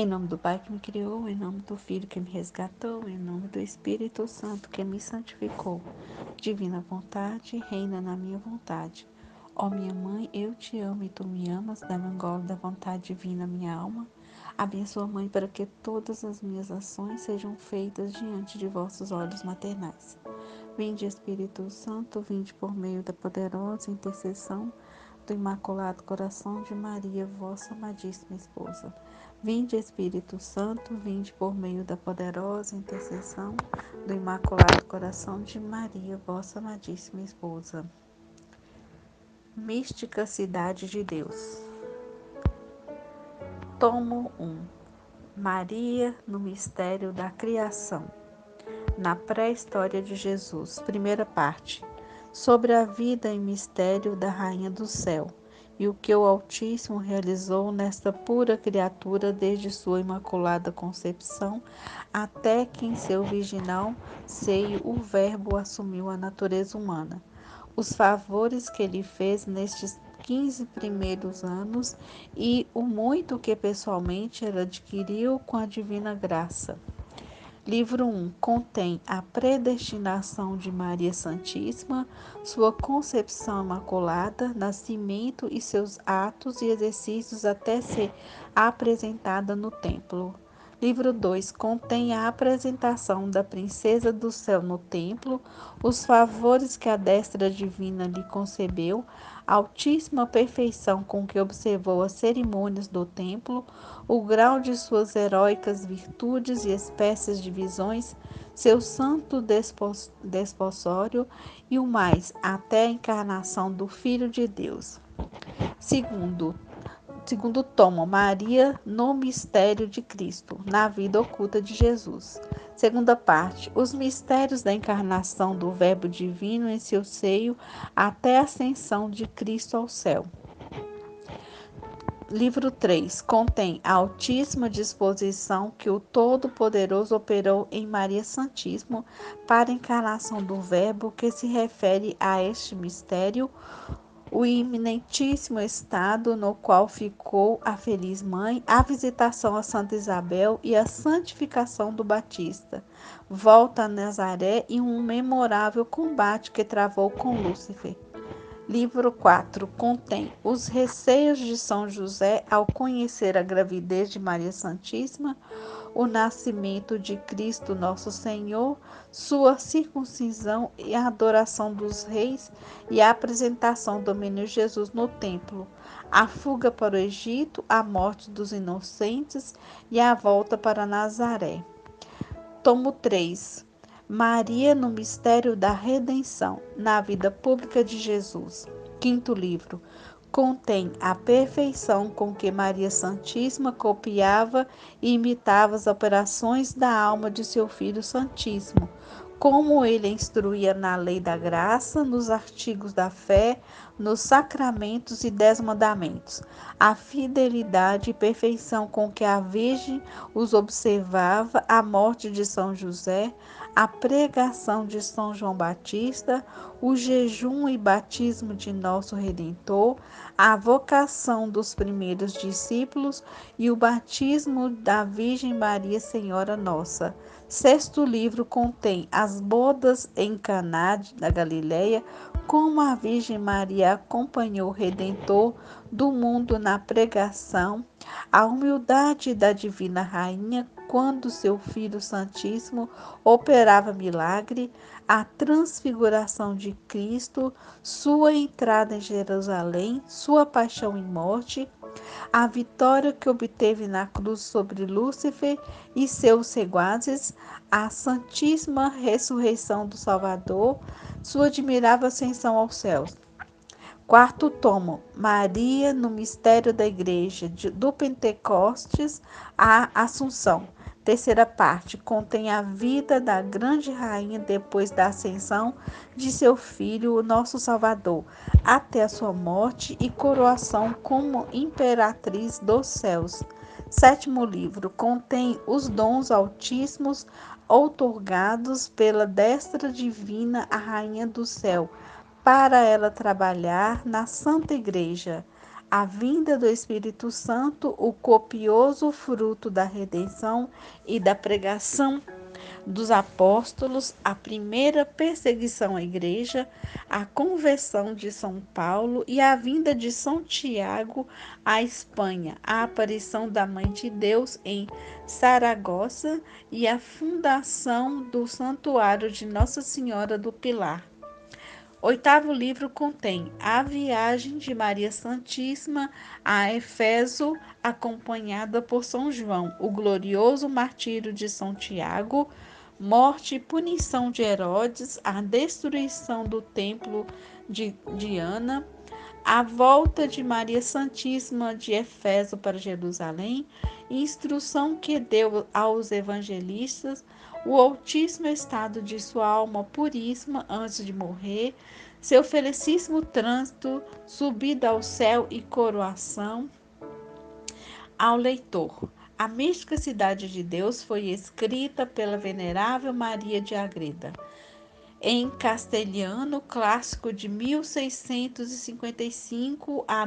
Em nome do Pai que me criou, em nome do Filho que me resgatou, em nome do Espírito Santo que me santificou. Divina vontade, reina na minha vontade. Ó minha mãe, eu te amo e tu me amas, dá-me um gole da vontade divina, minha alma. Abençoa, mãe, para que todas as minhas ações sejam feitas diante de vossos olhos maternais. Vinde, Espírito Santo, vinde por meio da poderosa intercessão do Imaculado Coração de Maria, vossa amadíssima esposa. Vinde, Espírito Santo, vinde por meio da poderosa intercessão do Imaculado Coração de Maria, vossa amadíssima esposa. Mística Cidade de Deus. Tomo 1. Maria no mistério da criação. Na pré-história de Jesus. Primeira parte. Sobre a vida e mistério da Rainha do Céu e o que o Altíssimo realizou nesta pura criatura desde sua imaculada concepção até que em seu virginal seio o Verbo assumiu a natureza humana. Os favores que ele fez nestes 15 primeiros anos e o muito que pessoalmente ela adquiriu com a divina graça. Livro 1 contém a predestinação de Maria Santíssima, sua concepção imaculada, nascimento e seus atos e exercícios até ser apresentada no templo. Livro 2 contém a apresentação da princesa do céu no templo, os favores que a destra divina lhe concebeu, a altíssima perfeição com que observou as cerimônias do templo, o grau de suas heróicas virtudes e espécies de visões, seu santo despossório e o mais, até a encarnação do Filho de Deus. Segundo tomo, Maria no mistério de Cristo, na vida oculta de Jesus. Segunda parte, os mistérios da encarnação do Verbo Divino em seu seio até a ascensão de Cristo ao céu. Livro 3 contém a altíssima disposição que o Todo-Poderoso operou em Maria Santíssima para a encarnação do Verbo, que se refere a este mistério, o iminentíssimo estado no qual ficou a feliz mãe, a visitação a Santa Isabel e a santificação do Batista, volta a Nazaré e um memorável combate que travou com Lúcifer. Livro 4 contém os receios de São José ao conhecer a gravidez de Maria Santíssima, o nascimento de Cristo Nosso Senhor, sua circuncisão e a adoração dos reis e a apresentação do menino Jesus no templo, a fuga para o Egito, a morte dos inocentes e a volta para Nazaré. Tomo 3. Maria no mistério da redenção, na vida pública de Jesus. Quinto livro. Contém a perfeição com que Maria Santíssima copiava e imitava as operações da alma de seu Filho Santíssimo, como ele instruía na lei da graça, nos artigos da fé, nos sacramentos e 10 mandamentos, a fidelidade e perfeição com que a Virgem os observava, a morte de São José, a pregação de São João Batista, o jejum e batismo de nosso Redentor, a vocação dos primeiros discípulos e o batismo da Virgem Maria Senhora Nossa. Sexto livro contém as bodas em Caná da Galileia, como a Virgem Maria acompanhou o Redentor do mundo na pregação, a humildade da Divina Rainha quando seu Filho Santíssimo operava milagre, a transfiguração de Cristo, sua entrada em Jerusalém, sua paixão e morte, a vitória que obteve na cruz sobre Lúcifer e seus seguazes, a santíssima ressurreição do Salvador, sua admirável ascensão aos céus. Quarto tomo, Maria no mistério da Igreja, do Pentecostes à Assunção. Terceira parte, contém a vida da grande rainha depois da ascensão de seu filho, o nosso Salvador, até a sua morte e coroação como imperatriz dos céus. Sétimo livro, contém os dons altíssimos outorgados pela destra divina à Rainha do Céu, para ela trabalhar na Santa Igreja, a vinda do Espírito Santo, o copioso fruto da redenção e da pregação dos apóstolos, a primeira perseguição à igreja, a conversão de São Paulo e a vinda de São Tiago à Espanha, a aparição da Mãe de Deus em Saragossa e a fundação do Santuário de Nossa Senhora do Pilar. Oitavo livro contém a viagem de Maria Santíssima a Éfeso, acompanhada por São João, o glorioso martírio de São Tiago, morte e punição de Herodes, a destruição do templo de Diana, a volta de Maria Santíssima de Éfeso para Jerusalém, instrução que deu aos evangelistas, o altíssimo estado de sua alma puríssima antes de morrer, seu felicíssimo trânsito, subida ao céu e coroação ao leitor. A mística Cidade de Deus foi escrita pela venerável Maria de Agreda em castelhano clássico de 1655 a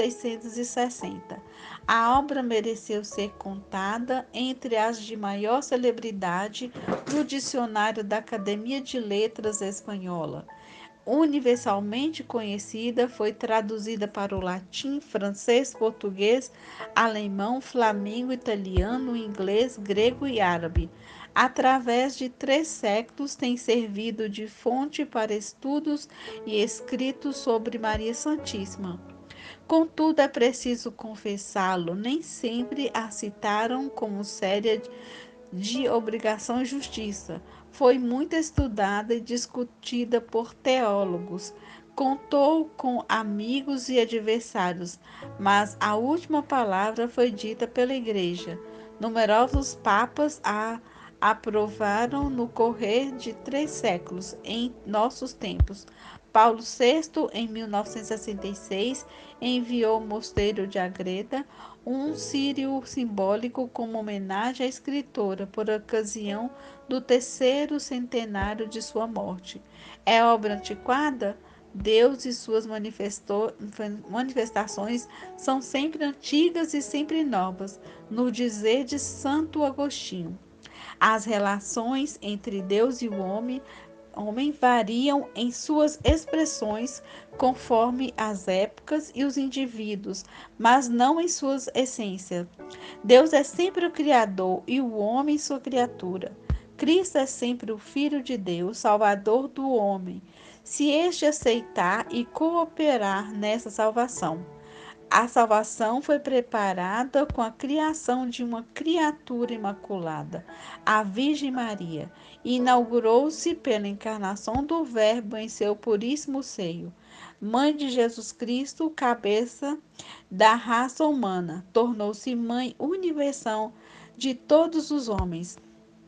1660. A obra mereceu ser contada entre as de maior celebridade no dicionário da Academia de Letras Espanhola. Universalmente conhecida, foi traduzida para o latim, francês, português, alemão, flamengo, italiano, inglês, grego e árabe. Através de 3 séculos, tem servido de fonte para estudos e escritos sobre Maria Santíssima. Contudo, é preciso confessá-lo, nem sempre a citaram como séria de obrigação e justiça. Foi muito estudada e discutida por teólogos. Contou com amigos e adversários, mas a última palavra foi dita pela Igreja. Numerosos papas a aprovaram no correr de 3 séculos, em nossos tempos. Paulo VI, em 1966, enviou ao mosteiro de Agreda um círio simbólico como homenagem à escritora por ocasião do 3º centenário de sua morte. É obra antiquada? Deus e suas manifestações são sempre antigas e sempre novas, no dizer de Santo Agostinho. As relações entre Deus e o homem variam em suas expressões conforme as épocas e os indivíduos, mas não em sua essência. Deus é sempre o Criador e o homem sua criatura. Cristo é sempre o Filho de Deus, Salvador do homem, se este aceitar e cooperar nessa salvação. A salvação foi preparada com a criação de uma criatura imaculada, a Virgem Maria, e inaugurou-se pela encarnação do Verbo em seu puríssimo seio. Mãe de Jesus Cristo, cabeça da raça humana, tornou-se mãe universal de todos os homens,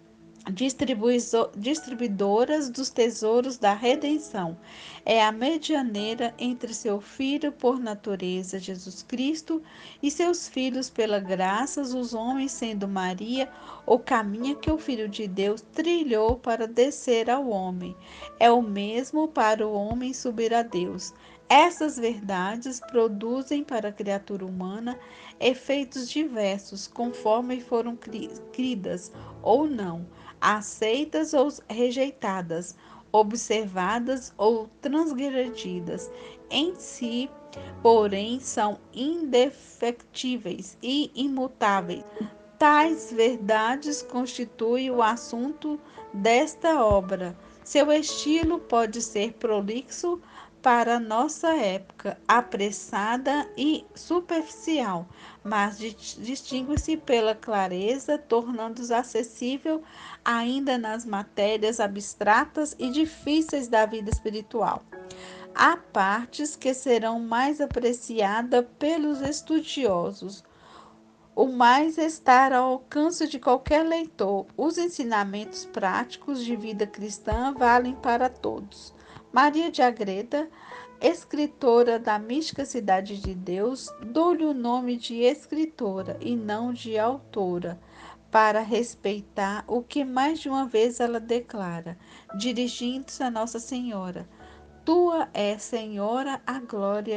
distribuidoras dos tesouros da redenção. É a medianeira entre seu Filho por natureza, Jesus Cristo, e seus filhos pela graça, os homens, sendo Maria o caminho que o Filho de Deus trilhou para descer ao homem. É o mesmo para o homem subir a Deus. Essas verdades produzem para a criatura humana efeitos diversos, conforme foram cridas ou não, aceitas ou rejeitadas, observadas ou transgredidas. Em si, porém, são indefectíveis e imutáveis. Tais verdades constituem o assunto desta obra. Seu estilo pode ser prolixo para nossa época, apressada e superficial, mas distingue-se pela clareza, tornando-se acessível ainda nas matérias abstratas e difíceis da vida espiritual. Há partes que serão mais apreciadas pelos estudiosos, o mais está ao alcance de qualquer leitor. Os ensinamentos práticos de vida cristã valem para todos. Maria de Agreda, escritora da mística Cidade de Deus, dou-lhe o nome de escritora e não de autora, para respeitar o que mais de uma vez ela declara, dirigindo-se a Nossa Senhora. Tua é, Senhora, a glória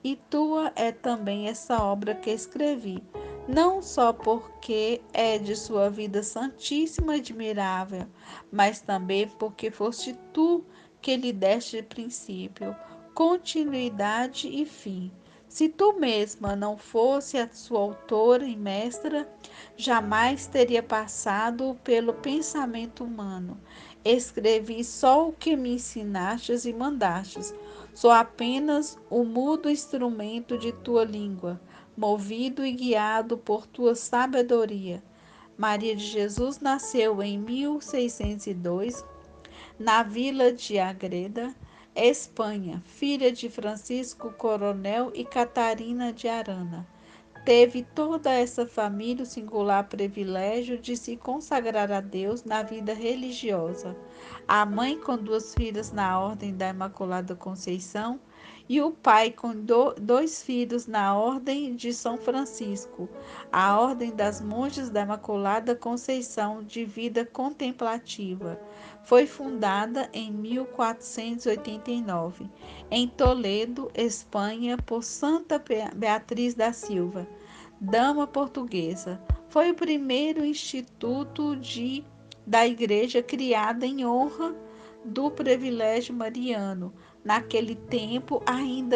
e tua é também essa obra que escrevi, não só porque é de sua vida santíssima e admirável, mas também porque foste tu que lhe deste princípio, continuidade e fim. Se tu mesma não fosse a sua autora e mestra, jamais teria passado pelo pensamento humano. Escrevi só o que me ensinastes e mandastes. Sou apenas o mudo instrumento de tua língua, movido e guiado por tua sabedoria. Maria de Jesus nasceu em 1602 na vila de Agreda, Espanha, filha de Francisco Coronel e Catarina de Arana. Teve toda essa família o singular privilégio de se consagrar a Deus na vida religiosa. A mãe com duas filhas na Ordem da Imaculada Conceição e o pai com dois filhos na Ordem de São Francisco, a Ordem das Monjas da Imaculada Conceição de vida contemplativa. Foi fundada em 1489, em Toledo, Espanha, por Santa Beatriz da Silva, dama portuguesa. Foi o primeiro instituto da Igreja criado em honra do privilégio mariano, naquele tempo ainda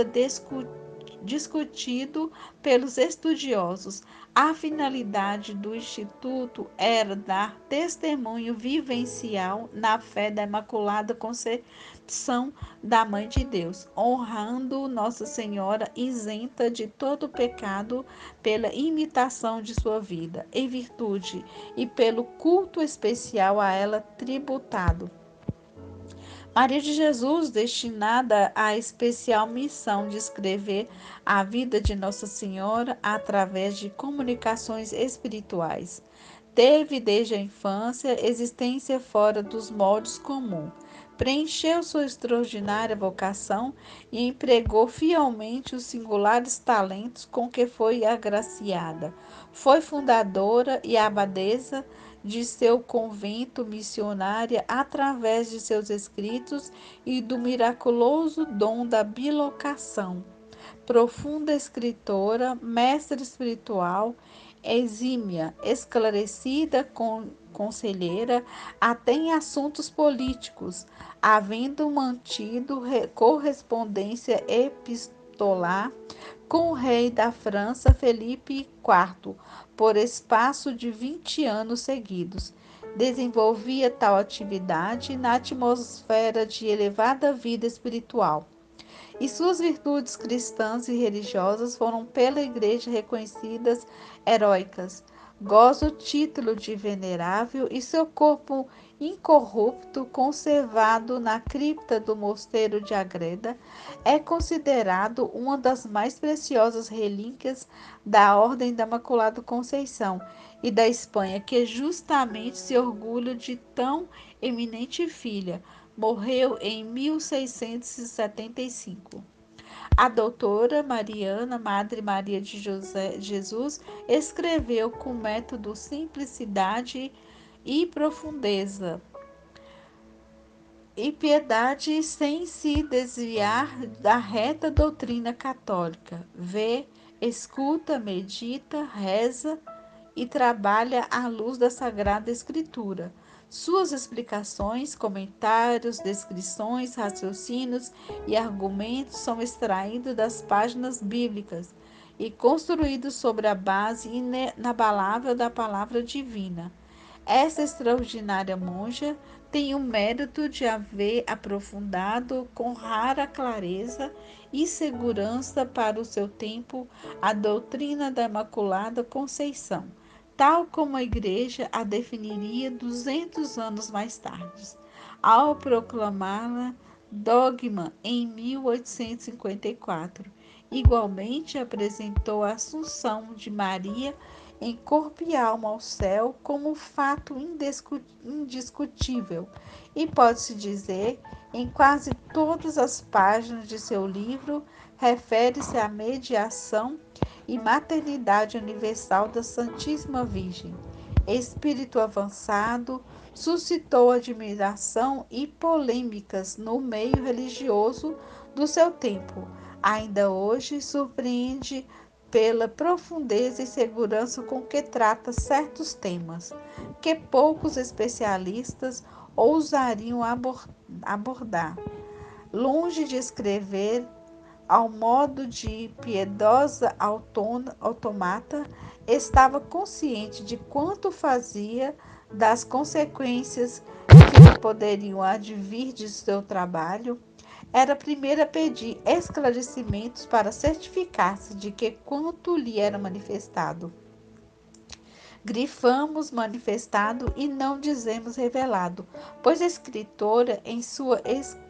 discutido pelos estudiosos. A finalidade do Instituto era dar testemunho vivencial na fé da Imaculada Conceição da Mãe de Deus, honrando Nossa Senhora isenta de todo pecado pela imitação de sua vida, em virtude e pelo culto especial a ela tributado. Maria de Jesus, destinada à especial missão de escrever a vida de Nossa Senhora através de comunicações espirituais, teve desde a infância existência fora dos moldes comuns. Preencheu sua extraordinária vocação e empregou fielmente os singulares talentos com que foi agraciada. Foi fundadora e abadesa de seu convento missionária através de seus escritos e do miraculoso dom da bilocação. Profunda escritora, mestra espiritual, exímia, esclarecida, conselheira, até em assuntos políticos, havendo mantido correspondência epistolar com o rei da França, Felipe IV, por espaço de 20 anos seguidos. Desenvolvia tal atividade na atmosfera de elevada vida espiritual, e suas virtudes cristãs e religiosas foram pela Igreja reconhecidas heróicas. Goza o título de venerável e seu corpo incorrupto, conservado na cripta do mosteiro de Agreda, é considerado uma das mais preciosas relíquias da Ordem da Imaculada Conceição e da Espanha, que justamente se orgulha de tão eminente filha. Morreu em 1675. A doutora Mariana, Madre Maria de Jesus, escreveu com método simplicidade e profundeza e piedade, sem se desviar da reta doutrina católica. Vê, escuta, medita, reza e trabalha à luz da Sagrada Escritura. Suas explicações, comentários, descrições, raciocínios e argumentos são extraídos das páginas bíblicas e construídos sobre a base inabalável da palavra divina. Essa extraordinária monja tem o mérito de haver aprofundado com rara clareza e segurança para o seu tempo a doutrina da Imaculada Conceição, tal como a Igreja a definiria 200 anos mais tarde, ao proclamá-la dogma em 1854. Igualmente apresentou a Assunção de Maria em corpo e alma ao céu como fato indiscutível, e pode-se dizer, em quase todas as páginas de seu livro, refere-se à mediação e maternidade universal da Santíssima Virgem. Espírito avançado, suscitou admiração e polêmicas no meio religioso do seu tempo. Ainda hoje surpreende pela profundeza e segurança com que trata certos temas, que poucos especialistas ousariam abordar. Longe de escrever ao modo de piedosa automata, estava consciente de quanto fazia, das consequências que lhe poderiam advir de seu trabalho. Era a primeira a pedir esclarecimentos para certificar-se de que quanto lhe era manifestado, grifamos manifestado e não dizemos revelado, pois a escritora, em sua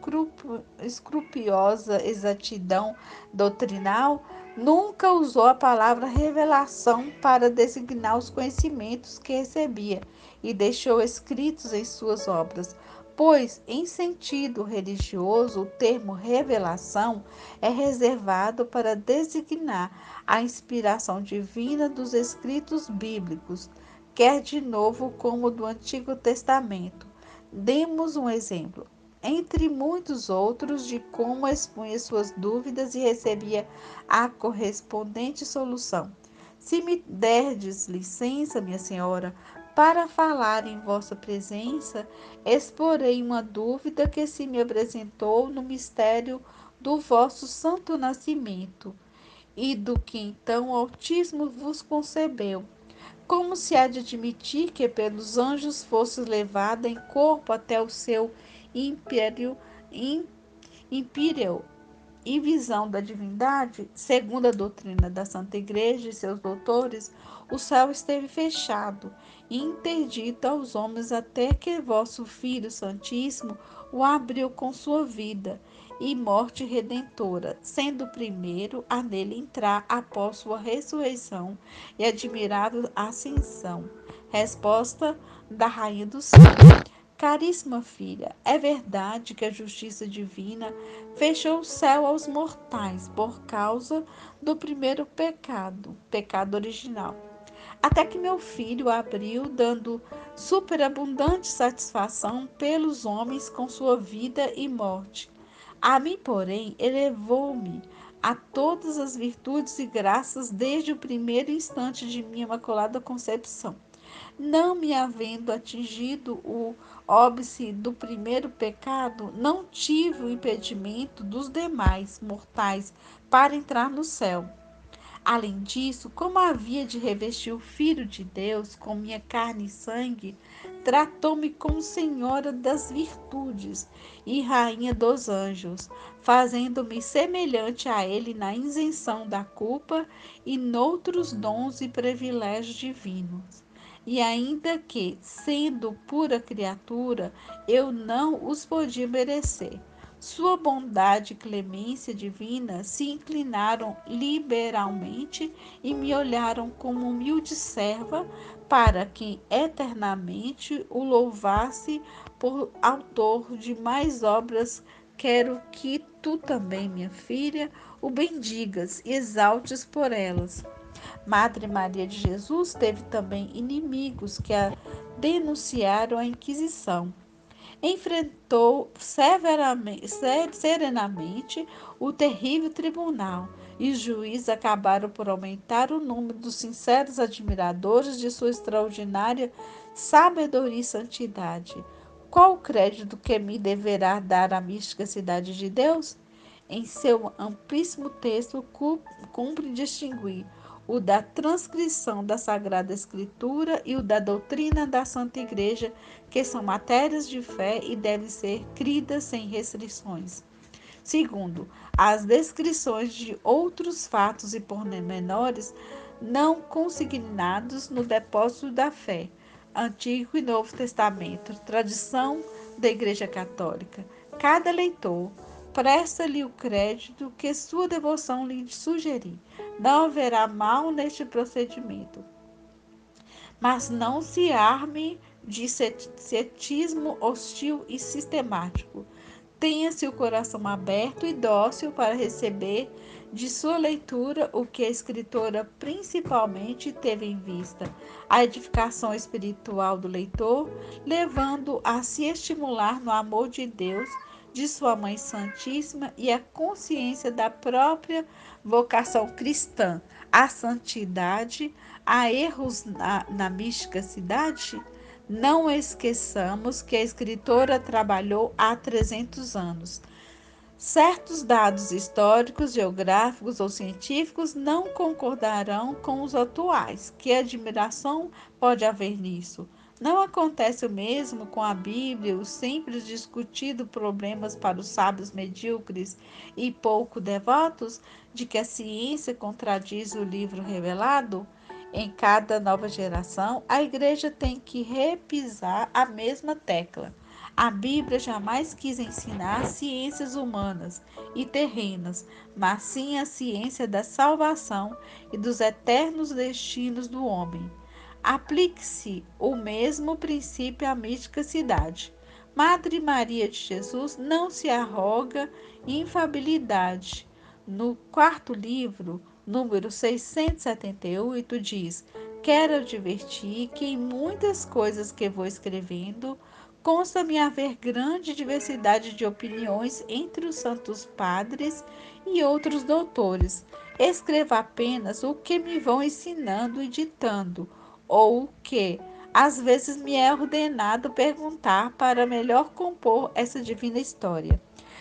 escrupulosa exatidão doutrinal, nunca usou a palavra revelação para designar os conhecimentos que recebia e deixou escritos em suas obras, pois, em sentido religioso, o termo revelação é reservado para designar a inspiração divina dos escritos bíblicos, quer de Novo como do Antigo Testamento. Demos um exemplo, entre muitos outros, de como expunha suas dúvidas e recebia a correspondente solução. Se me derdes licença, minha senhora, para falar em vossa presença, exporei uma dúvida que se me apresentou no mistério do vosso santo nascimento e do que então o Altíssimo vos concebeu. Como se há de admitir que pelos anjos fosse levada em corpo até o seu império, império e visão da divindade, segundo a doutrina da Santa Igreja e seus doutores, o céu esteve fechado e interdito aos homens até que vosso Filho Santíssimo o abriu com sua vida e morte redentora, sendo o primeiro a nele entrar após sua ressurreição e admirável ascensão. Resposta da Rainha do Céu. Caríssima filha, é verdade que a justiça divina fechou o céu aos mortais por causa do primeiro pecado, pecado original. Até que meu filho abriu, dando superabundante satisfação pelos homens com sua vida e morte. A mim, porém, elevou-me a todas as virtudes e graças desde o primeiro instante de minha imaculada concepção. Não me havendo atingido o óbice do primeiro pecado, não tive o impedimento dos demais mortais para entrar no céu. Além disso, como havia de revestir o Filho de Deus com minha carne e sangue, tratou-me como Senhora das virtudes e Rainha dos anjos, fazendo-me semelhante a Ele na isenção da culpa e noutros dons e privilégios divinos. E ainda que, sendo pura criatura, eu não os podia merecer. Sua bondade e clemência divina se inclinaram liberalmente e me olharam como humilde serva para que eternamente o louvasse por autor de mais obras. Quero que tu também, minha filha, o bendigas e exaltes por elas. Madre Maria de Jesus teve também inimigos que a denunciaram à Inquisição. Enfrentou serenamente o terrível tribunal, e os juízes acabaram por aumentar o número dos sinceros admiradores de sua extraordinária sabedoria e santidade. Qual o crédito que me deverá dar a mística cidade de Deus? Em seu amplíssimo texto, cumpre distinguir o da transcrição da Sagrada Escritura e o da doutrina da Santa Igreja, que são matérias de fé e devem ser cridas sem restrições. Segundo, as descrições de outros fatos e pormenores não consignados no depósito da fé, Antigo e Novo Testamento, tradição da Igreja Católica. Cada leitor presta-lhe o crédito que sua devoção lhe sugerir. Não haverá mal neste procedimento. Mas não se arme de ceticismo hostil e sistemático. Tenha-se o coração aberto e dócil para receber de sua leitura o que a escritora principalmente teve em vista, a edificação espiritual do leitor, levando a se estimular no amor de Deus, de sua Mãe Santíssima e a consciência da própria vocação cristã à santidade, a erros na misticidade? Não esqueçamos que a escritora trabalhou há 300 anos. Certos dados históricos, geográficos ou científicos não concordarão com os atuais. Que admiração pode haver nisso? Não acontece o mesmo com a Bíblia, os sempre discutidos problemas para os sábios medíocres e pouco devotos, de que a ciência contradiz o livro revelado? Em cada nova geração, a igreja tem que repisar a mesma tecla. A Bíblia jamais quis ensinar ciências humanas e terrenas, mas sim a ciência da salvação e dos eternos destinos do homem. Aplique-se o mesmo princípio à misticidade. Madre Maria de Jesus não se arroga infabilidade. No quarto livro, número 678, diz: Quero advertir que em muitas coisas que vou escrevendo, consta-me haver grande diversidade de opiniões entre os santos padres e outros doutores. Escrevo apenas o que me vão ensinando e ditando, ou o que às vezes me é ordenado perguntar para melhor compor essa divina história.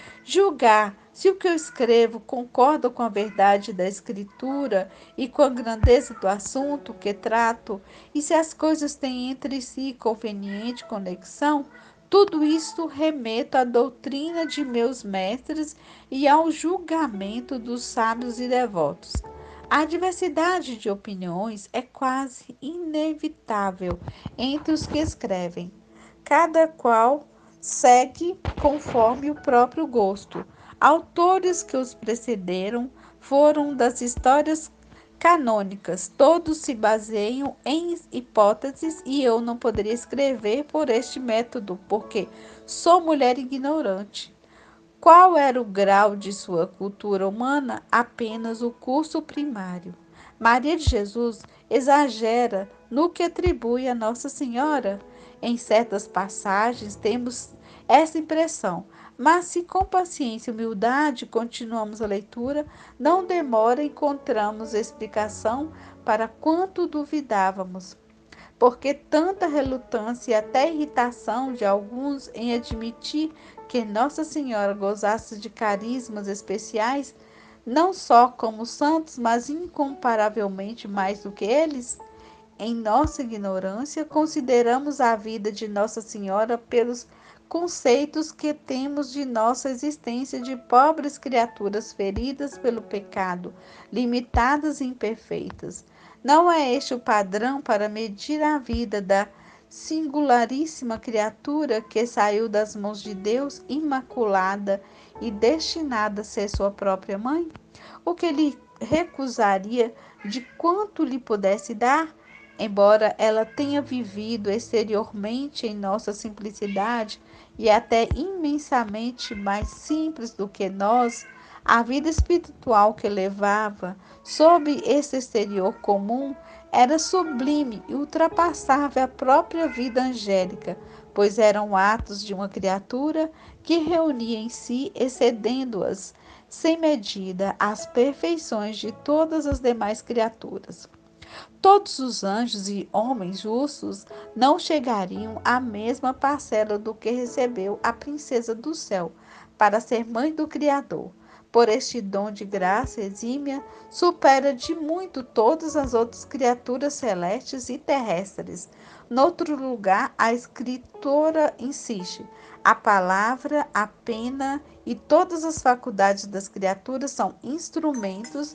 Julgar se o que eu escrevo concorda com a verdade da escritura e com a grandeza do assunto que trato, e se as coisas têm entre si conveniente conexão, tudo isto remeto à doutrina de meus mestres e ao julgamento dos sábios e devotos. A diversidade de opiniões é quase inevitável entre os que escrevem. Cada qual segue conforme o próprio gosto. Autores que os precederam foram das histórias canônicas, todos se baseiam em hipóteses e eu não poderia escrever por este método, porque sou mulher ignorante. Qual era o grau de sua cultura humana? Apenas o curso primário. Maria de Jesus exagera no que atribui a Nossa Senhora. Em certas passagens temos essa impressão, mas se com paciência e humildade continuamos a leitura, não demora encontramos explicação para quanto duvidávamos. Porque tanta relutância e até irritação de alguns em admitir que Nossa Senhora gozasse de carismas especiais, não só como santos, mas incomparavelmente mais do que eles? Em nossa ignorância, consideramos a vida de Nossa Senhora pelos conceitos que temos de nossa existência de pobres criaturas feridas pelo pecado, limitadas e imperfeitas. Não é este o padrão para medir a vida da singularíssima criatura que saiu das mãos de Deus, imaculada e destinada a ser sua própria mãe? O que lhe recusaria de quanto lhe pudesse dar? Embora ela tenha vivido exteriormente em nossa simplicidade e até imensamente mais simples do que nós, a vida espiritual que levava sob esse exterior comum era sublime e ultrapassava a própria vida angélica, pois eram atos de uma criatura que reunia em si, excedendo-as sem medida, as perfeições de todas as demais criaturas. Todos os anjos e homens justos não chegariam à mesma parcela do que recebeu a princesa do céu para ser mãe do Criador. Por este dom de graça exímia, supera de muito todas as outras criaturas celestes e terrestres. Noutro lugar, a escritora insiste: a palavra, a pena e todas as faculdades das criaturas são instrumentos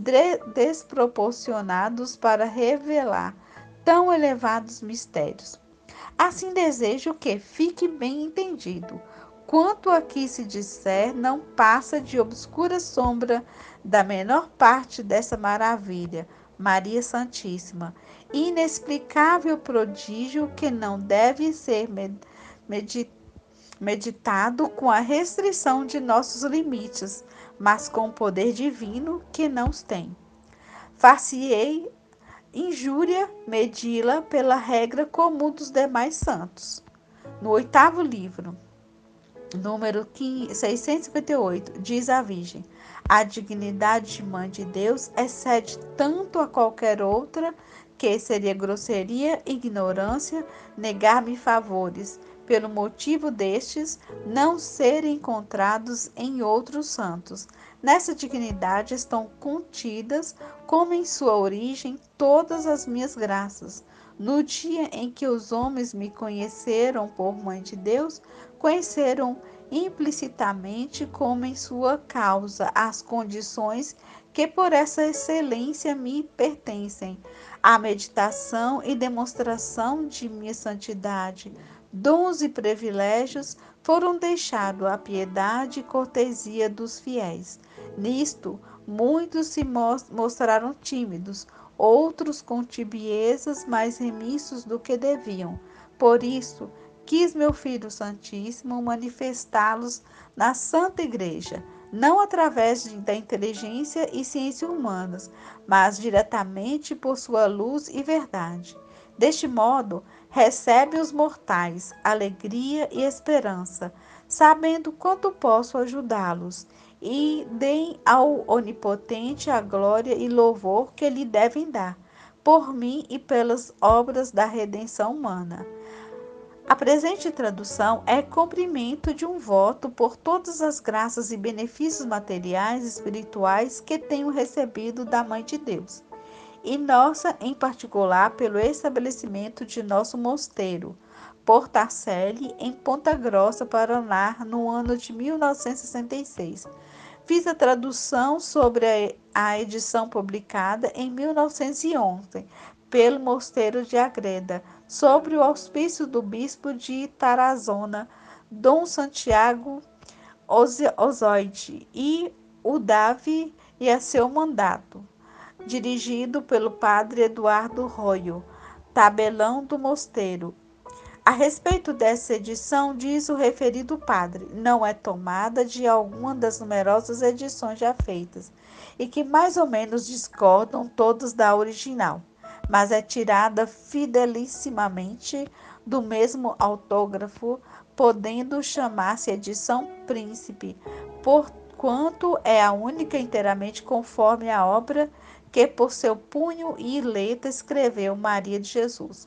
desproporcionados para revelar tão elevados mistérios. Assim desejo que fique bem entendido. Quanto aqui se disser, não passa de obscura sombra da menor parte dessa maravilha, Maria Santíssima, inexplicável prodígio que não deve ser meditado com a restrição de nossos limites, mas com o poder divino que não os tem. Far-se-ei injúria medi-la pela regra comum dos demais santos. No oitavo livro, número 658, diz a Virgem: a dignidade de mãe de Deus excede tanto a qualquer outra que seria grosseria e ignorância negar-me favores, pelo motivo destes não serem encontrados em outros santos. Nessa dignidade estão contidas, como em sua origem, todas as minhas graças. No dia em que os homens me conheceram por mãe de Deus, conheceram implicitamente como em sua causa as condições que por essa excelência me pertencem, a meditação e demonstração de minha santidade, dons e privilégios foram deixados à piedade e cortesia dos fiéis. Nisto, muitos se mostraram tímidos, outros com tibiezas mais remissos do que deviam. Por isso, quis meu Filho Santíssimo manifestá-los na Santa Igreja, não através da inteligência e ciência humanas, mas diretamente por sua luz e verdade. Deste modo, recebe os mortais alegria e esperança, sabendo quanto posso ajudá-los, e deem ao Onipotente a glória e louvor que lhe devem dar, por mim e pelas obras da redenção humana. A presente tradução é cumprimento de um voto por todas as graças e benefícios materiais e espirituais que tenho recebido da Mãe de Deus, e nossa, em particular, pelo estabelecimento de nosso mosteiro, Portacelli, em Ponta Grossa, Paraná, no ano de 1966. Fiz a tradução sobre a edição publicada em 1911 pelo Mosteiro de Agreda, sobre o auspício do bispo de Tarazona, Dom Santiago Osoide, e o Davi e a seu mandato, dirigido pelo padre Eduardo Royo, tabelão do mosteiro. A respeito dessa edição, diz o referido padre, não é tomada de alguma das numerosas edições já feitas, e que mais ou menos discordam todas da original, mas é tirada fidelissimamente do mesmo autógrafo, podendo chamar-se edição Príncipe, porquanto é a única inteiramente conforme a obra que por seu punho e letra escreveu Maria de Jesus.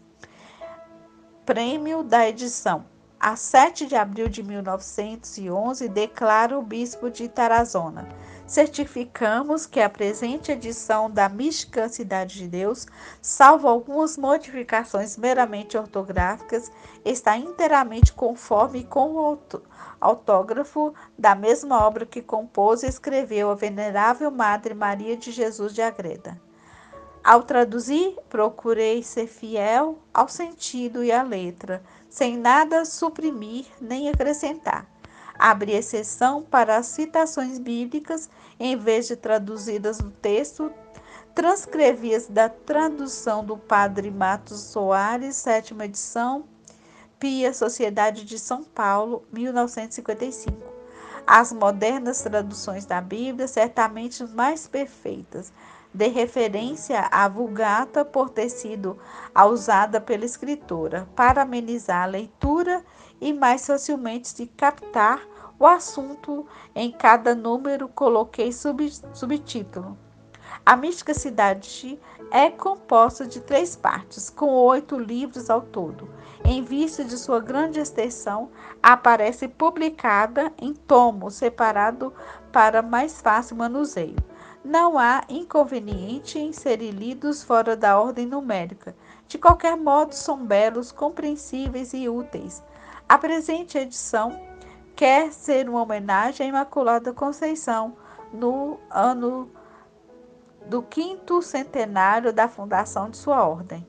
Prêmio da edição. A 7 de abril de 1911, declara o bispo de Tarazona: certificamos que a presente edição da Mística Cidade de Deus, salvo algumas modificações meramente ortográficas, está inteiramente conforme com o autógrafo da mesma obra que compôs e escreveu a Venerável Madre Maria de Jesus de Agreda. Ao traduzir, procurei ser fiel ao sentido e à letra, sem nada suprimir nem acrescentar. Abri exceção para as citações bíblicas, em vez de traduzidas no texto, transcrevi-as da tradução do padre Matos Soares, sétima edição, Pia Sociedade de São Paulo, 1955. As modernas traduções da Bíblia, certamente mais perfeitas, de referência à Vulgata por ter sido usada pela escritora, para amenizar a leitura e mais facilmente se captar o assunto. Em cada número coloquei subtítulo. A Mística Cidade é composta de 3 partes, com 8 livros ao todo. Em vista de sua grande extensão, aparece publicada em tomo separado para mais fácil manuseio. Não há inconveniente em serem lidos fora da ordem numérica. De qualquer modo, são belos, compreensíveis e úteis. A presente edição quer ser uma homenagem à Imaculada Conceição, no ano do 5º centenário da fundação de sua ordem,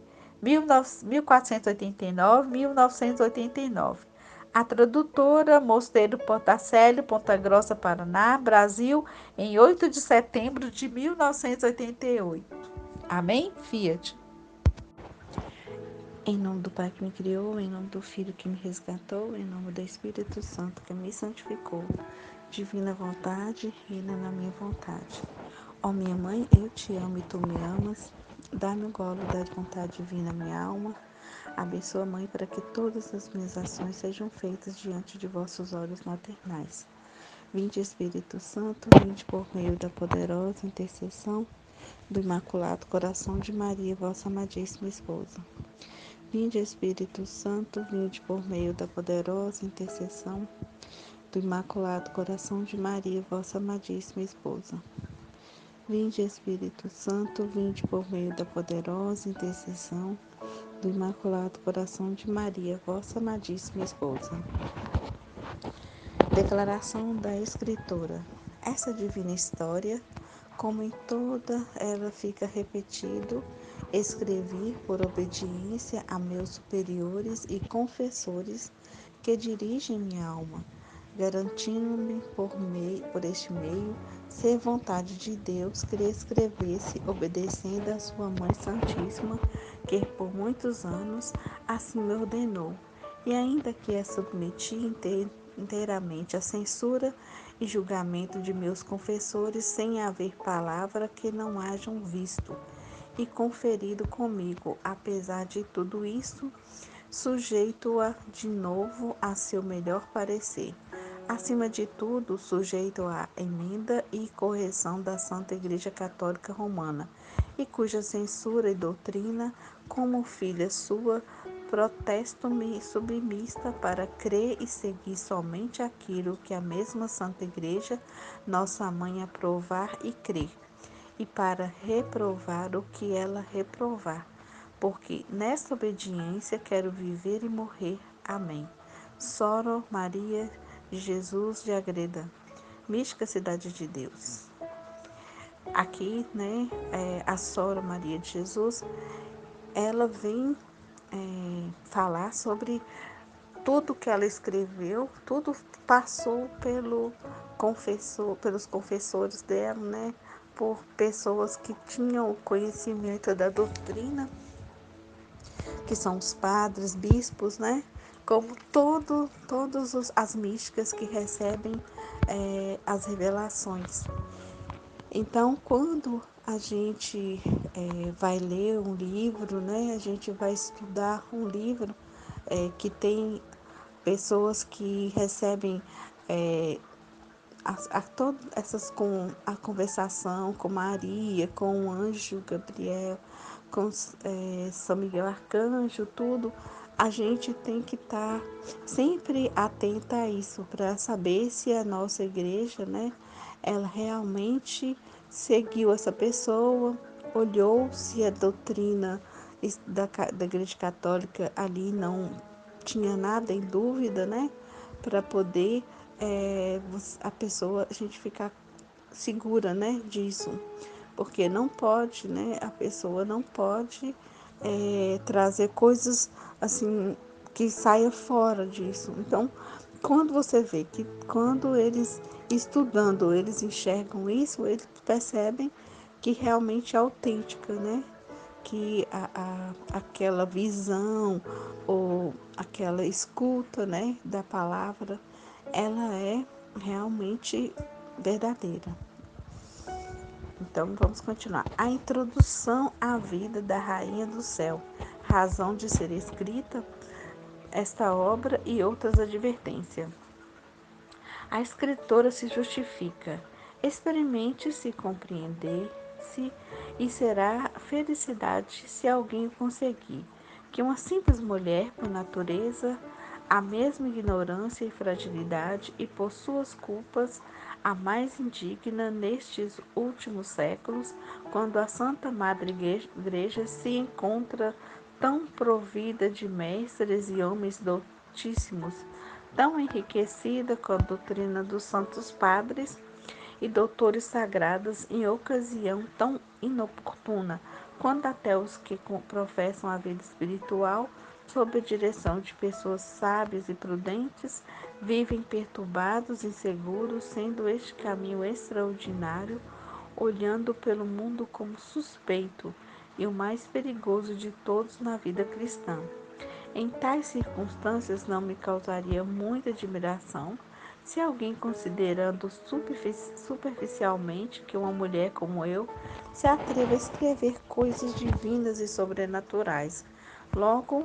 1489-1989. A tradutora, Mosteiro Portacelli, Ponta Grossa, Paraná, Brasil, em 8 de setembro de 1988. Amém? Fiat. Em nome do Pai que me criou, em nome do Filho que me resgatou, em nome do Espírito Santo que me santificou. Divina vontade, reina na minha vontade. Ó minha mãe, eu te amo e tu me amas. Dá-me o golo da vontade divina, minha alma. Abençoa, Mãe, para que todas as minhas ações sejam feitas diante de vossos olhos maternais. Vinde, Espírito Santo, vinde por meio da poderosa intercessão do Imaculado Coração de Maria, vossa amadíssima esposa. Vinde, Espírito Santo, vinde por meio da poderosa intercessão do Imaculado Coração de Maria, vossa amadíssima esposa. Vinde, Espírito Santo, vinde por meio da poderosa intercessão do Imaculado Coração de Maria, vossa amadíssima esposa. Declaração da Escritora. Essa divina história, como em toda ela fica repetido, escrevi por obediência a meus superiores e confessores que dirigem minha alma, garantindo-me por este meio ser vontade de Deus que lhe escrevesse, obedecendo a sua Mãe Santíssima, que por muitos anos assim me ordenou, e ainda que a submeti inteiramente à censura e julgamento de meus confessores, sem haver palavra que não hajam visto e conferido comigo, apesar de tudo isso, sujeito-a de novo a seu melhor parecer. Acima de tudo, sujeito à emenda e correção da Santa Igreja Católica Romana, e cuja censura e doutrina, como filha sua, protesto-me submissa para crer e seguir somente aquilo que a mesma Santa Igreja, nossa Mãe, aprovar e crer, e para reprovar o que ela reprovar, porque nesta obediência quero viver e morrer. Amém. Soro Maria de Jesus de Agreda, mística cidade de Deus. Aqui, a Soro Maria de Jesus, ela vem falar sobre tudo que ela escreveu, tudo passou pelos confessores dela, por pessoas que tinham o conhecimento da doutrina, que são os padres, bispos, como todas as místicas que recebem as revelações. Então, quando a gente vai ler um livro, a gente vai estudar um livro que tem pessoas que recebem todas essas com a conversação com Maria, com o anjo Gabriel, com São Miguel Arcanjo, tudo, a gente tem que estar sempre atenta a isso, para saber se a nossa igreja, ela realmente seguiu essa pessoa, olhou se a doutrina da Igreja Católica ali não tinha nada em dúvida, para poder a gente ficar segura, disso, porque não pode, a pessoa não pode trazer coisas assim que saia fora disso. Então, quando você vê que quando eles estudando, eles enxergam isso, eles percebem que realmente é autêntica, que aquela visão ou aquela escuta, da palavra, ela é realmente verdadeira. Então, vamos continuar. A introdução à vida da Rainha do Céu, razão de ser escrita esta obra e outras advertências. A escritora se justifica. Experimente se compreender-se e será felicidade se alguém o conseguir. Que uma simples mulher, por natureza, a mesma ignorância e fragilidade, e por suas culpas, a mais indigna nestes últimos séculos, quando a Santa Madre Igreja se encontra tão provida de mestres e homens doutíssimos, tão enriquecida com a doutrina dos santos padres e doutores sagrados em ocasião tão inoportuna, quando até os que professam a vida espiritual, sob a direção de pessoas sábias e prudentes, vivem perturbados e inseguros, sendo este caminho extraordinário, olhando pelo mundo como suspeito e o mais perigoso de todos na vida cristã. Em tais circunstâncias, não me causaria muita admiração se alguém, considerando superficialmente que uma mulher como eu se atreva a escrever coisas divinas e sobrenaturais. Logo,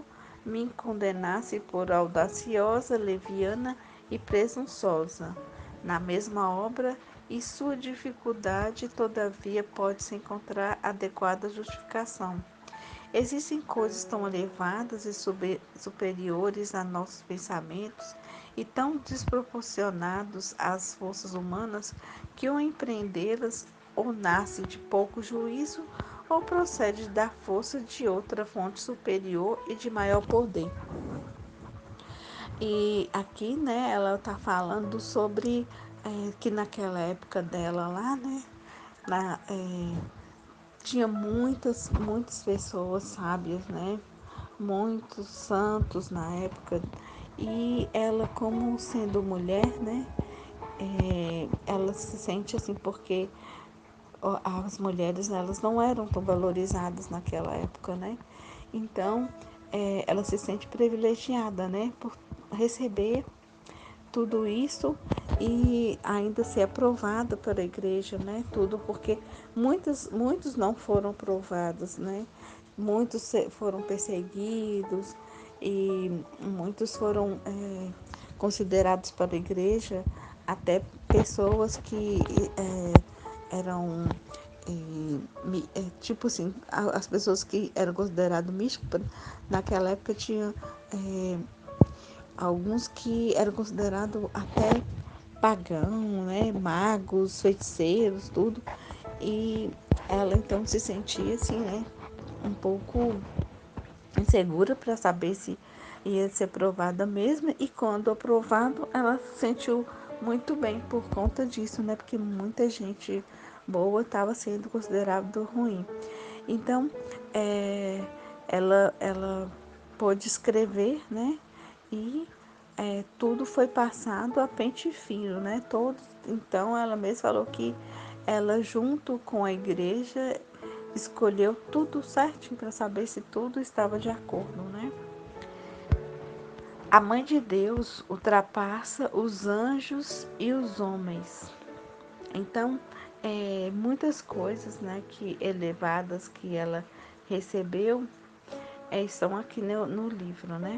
me condenasse por audaciosa, leviana e presunçosa. Na mesma obra, e sua dificuldade, todavia, pode-se encontrar adequada justificação. Existem coisas tão elevadas e superiores a nossos pensamentos e tão desproporcionados às forças humanas que ou empreendê-las ou nasce de pouco juízo ou procede da força de outra fonte superior e de maior poder. E aqui, né, ela está falando sobre que naquela época dela lá, né, na, tinha muitas pessoas sábias, né, muitos santos na época. E ela, como sendo mulher, né, ela se sente assim porque as mulheres elas não eram tão valorizadas naquela época, né? Então, ela se sente privilegiada, né, por receber tudo isso e ainda ser aprovada pela igreja, né? Tudo porque muitos não foram aprovados, né? Muitos foram perseguidos e muitos foram considerados pela igreja até pessoas que eram tipo assim, as pessoas que eram consideradas místicas naquela época tinha alguns que eram considerados até pagão, né, magos, feiticeiros, tudo. E ela então se sentia assim, né, um pouco insegura para saber se ia ser aprovada mesmo, e quando aprovado, ela se sentiu muito bem por conta disso, né? Porque muita gente boa estava sendo considerado ruim. Então, ela pôde escrever, né? E tudo foi passado a pente fino, né? Todos, então, ela mesma falou que ela, junto com a igreja, escolheu tudo certinho para saber se tudo estava de acordo, né? A Mãe de Deus ultrapassa os anjos e os homens. Então, muitas coisas, né, que elevadas que ela recebeu, estão aqui no livro, né?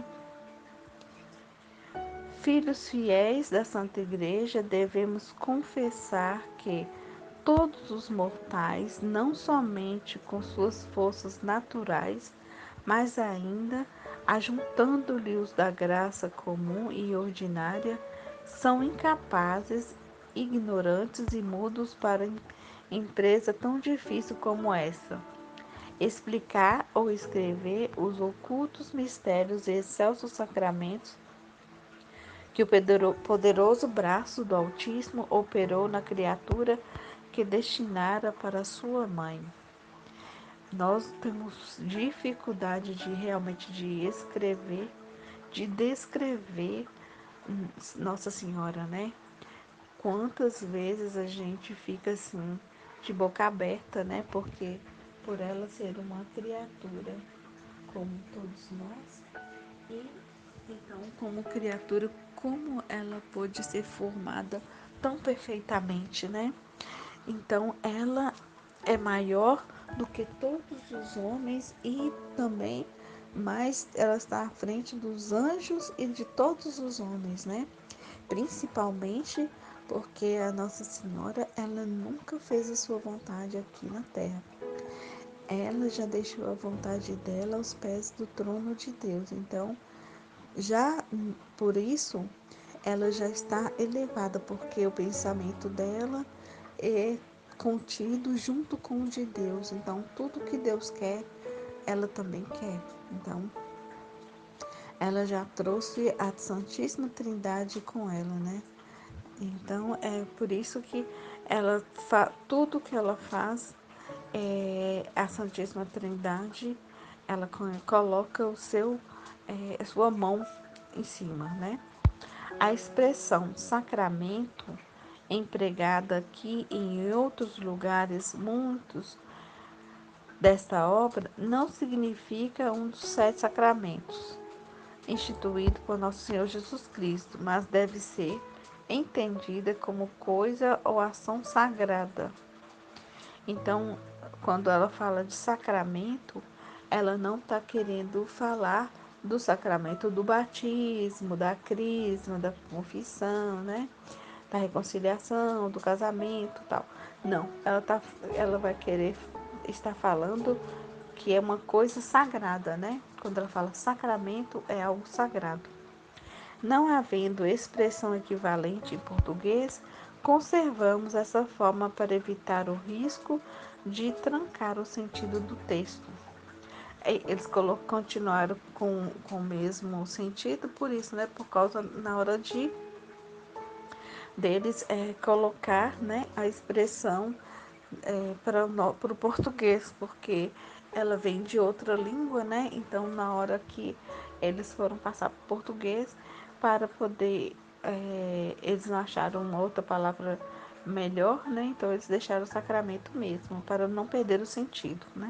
Filhos fiéis da Santa Igreja, devemos confessar que todos os mortais, não somente com suas forças naturais, mas ainda ajuntando-lhe os da graça comum e ordinária, são incapazes, ignorantes e mudos para empresa tão difícil como essa. Explicar ou escrever os ocultos mistérios e excelsos sacramentos que o poderoso braço do Altíssimo operou na criatura que destinara para sua mãe. Nós temos dificuldade de realmente de escrever, de descrever Nossa Senhora, né? Quantas vezes a gente fica assim, de boca aberta, né? Porque por ela ser uma criatura como todos nós, e então, como criatura, como ela pôde ser formada tão perfeitamente, né? Então, ela é maior do que todos os homens e também mais ela está à frente dos anjos e de todos os homens, né? Principalmente porque a Nossa Senhora, ela nunca fez a sua vontade aqui na terra. Ela já deixou a vontade dela aos pés do trono de Deus. Então, já por isso, ela já está elevada, porque o pensamento dela é contido junto com o de Deus. Então, tudo que Deus quer, ela também quer. Então, ela já trouxe a Santíssima Trindade com ela, né? Então, é por isso que ela tudo que ela faz, a Santíssima Trindade, ela coloca a sua mão em cima, né? A expressão sacramento, empregada aqui e em outros lugares muitos desta obra, não significa um dos 7 sacramentos instituído por nosso Senhor Jesus Cristo, mas deve ser entendida como coisa ou ação sagrada. Então, quando ela fala de sacramento, ela não está querendo falar do sacramento do batismo, da crisma, da confissão, né? Da reconciliação, do casamento, tal. Não, ela vai querer estar falando que é uma coisa sagrada, né? Quando ela fala sacramento, é algo sagrado. Não havendo expressão equivalente em português, conservamos essa forma para evitar o risco de trancar o sentido do texto. Eles continuaram com o mesmo sentido, por isso, né? Por causa na hora de deles colocar, né, a expressão para o português, porque ela vem de outra língua, né? Então, na hora que eles foram passar para o português, para poder, eles não acharam uma outra palavra melhor, né? Então, eles deixaram o sacramento mesmo, para não perder o sentido, né?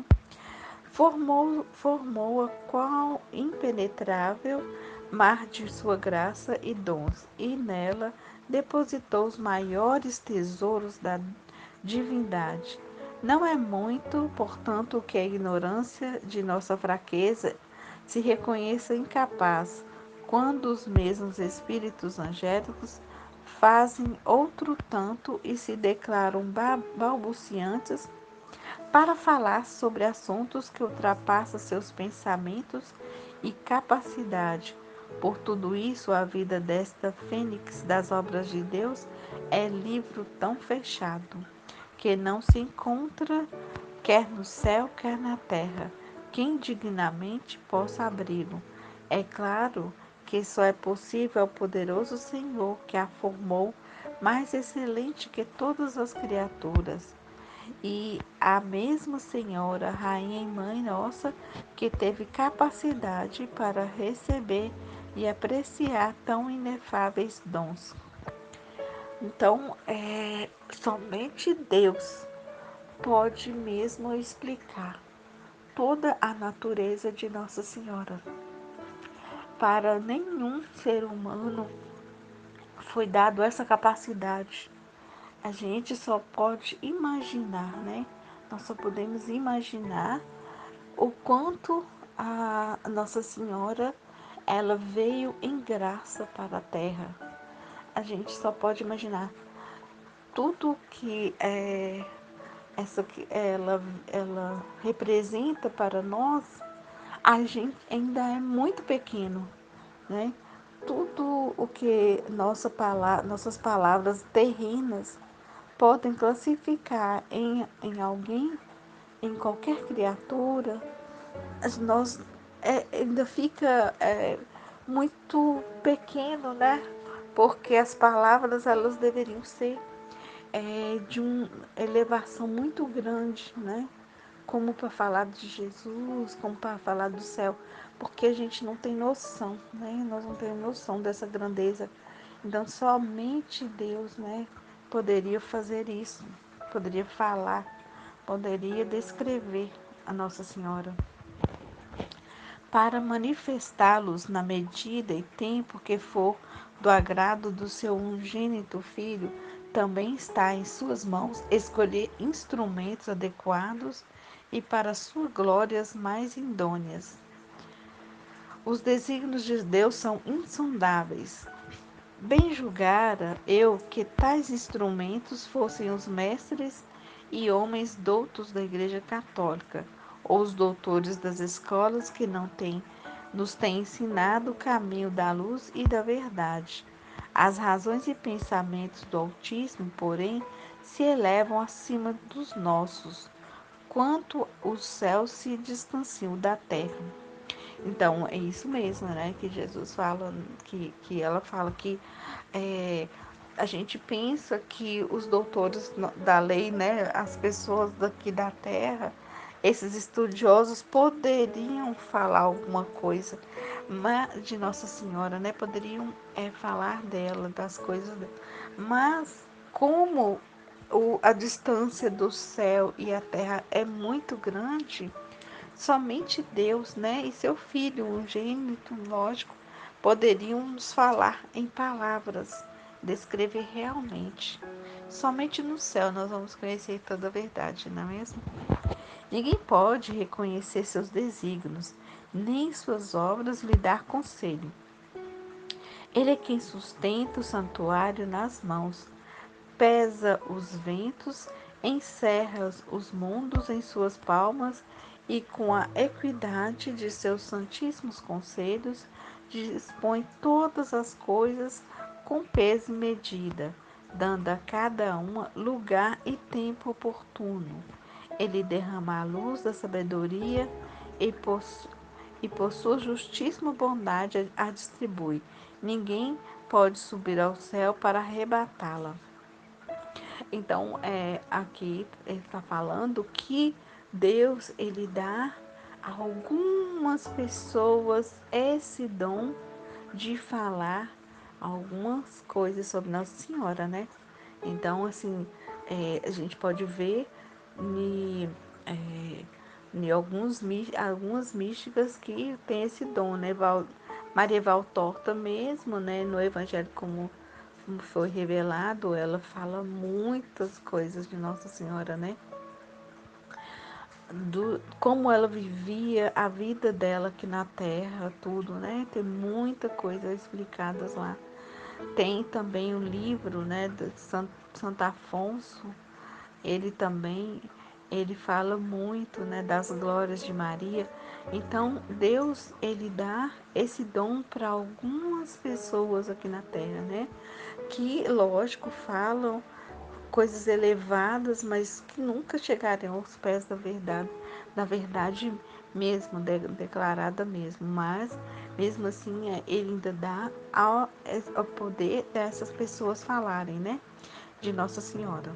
Formou-a qual impenetrável mar de sua graça e dons, e nela depositou os maiores tesouros da divindade. Não é muito, portanto, que a ignorância de nossa fraqueza se reconheça incapaz, quando os mesmos espíritos angélicos fazem outro tanto e se declaram balbuciantes para falar sobre assuntos que ultrapassam seus pensamentos e capacidade. Por tudo isso, a vida desta fênix das obras de Deus é livro tão fechado, que não se encontra, quer no céu, quer na terra, quem dignamente possa abri-lo. É claro que só é possível ao poderoso Senhor que a formou mais excelente que todas as criaturas. E a mesma Senhora, Rainha e Mãe Nossa, que teve capacidade para receber e apreciar tão inefáveis dons. Então, somente Deus pode mesmo explicar toda a natureza de Nossa Senhora. Para nenhum ser humano foi dado essa capacidade. A gente só pode imaginar, né? Nós só podemos imaginar o quanto a Nossa Senhora ela veio em graça para a Terra. A gente só pode imaginar tudo que ela representa para nós. A gente ainda é muito pequeno, né? Tudo o que nossas palavras terrenas podem classificar em alguém, em qualquer criatura, nós ainda fica muito pequeno, né? Porque as palavras elas deveriam ser de uma elevação muito grande, né? Como para falar de Jesus, como para falar do céu, porque a gente não tem noção, né? Nós não temos noção dessa grandeza. Então, somente Deus, né, poderia fazer isso, poderia falar, poderia descrever a Nossa Senhora. Para manifestá-los na medida e tempo que for do agrado do seu unigênito Filho, também está em suas mãos escolher instrumentos adequados e para suas glórias mais idôneas. Os desígnios de Deus são insondáveis. Bem julgara eu que tais instrumentos fossem os mestres e homens doutos da Igreja Católica, ou os doutores das escolas que não têm, nos têm ensinado o caminho da luz e da verdade. As razões e pensamentos do Altíssimo, porém, se elevam acima dos nossos, quanto os céus se distanciam da terra. Então, é isso mesmo, né? Que Jesus fala, que ela fala que a gente pensa que os doutores da lei, né? As pessoas daqui da terra, esses estudiosos poderiam falar alguma coisa de Nossa Senhora, né? Poderiam falar dela, das coisas dela. Mas como a distância do céu e a terra é muito grande, somente Deus, né, e seu Filho unigênito, lógico, poderiam nos falar em palavras, descrever realmente. Somente no céu nós vamos conhecer toda a verdade, não é mesmo? Ninguém pode reconhecer seus desígnios, nem suas obras lhe dar conselho. Ele é quem sustenta o santuário nas mãos, pesa os ventos, encerra os mundos em suas palmas e, com a equidade de seus santíssimos conselhos, dispõe todas as coisas com peso e medida, dando a cada uma lugar e tempo oportuno. Ele derrama a luz da sabedoria e por sua justíssima bondade a distribui. Ninguém pode subir ao céu para arrebatá-la. Então, aqui ele está falando que Deus, ele dá a algumas pessoas esse dom de falar algumas coisas sobre Nossa Senhora, né? Então, assim, a gente pode ver em algumas místicas que tem esse dom, né? Maria Valtorta mesmo, né? No Evangelho como foi revelado, ela fala muitas coisas de Nossa Senhora, né? Como ela vivia a vida dela aqui na Terra, tudo, né? Tem muita coisa explicadas lá. Tem também o livro, né, de Santo Afonso. Ele também, ele fala muito, né, das glórias de Maria. Então, Deus, ele dá esse dom para algumas pessoas aqui na Terra, né? Que, lógico, falam coisas elevadas, mas que nunca chegarem aos pés da verdade mesmo, declarada mesmo. Mas, mesmo assim, ele ainda dá ao poder dessas pessoas falarem, né? De Nossa Senhora.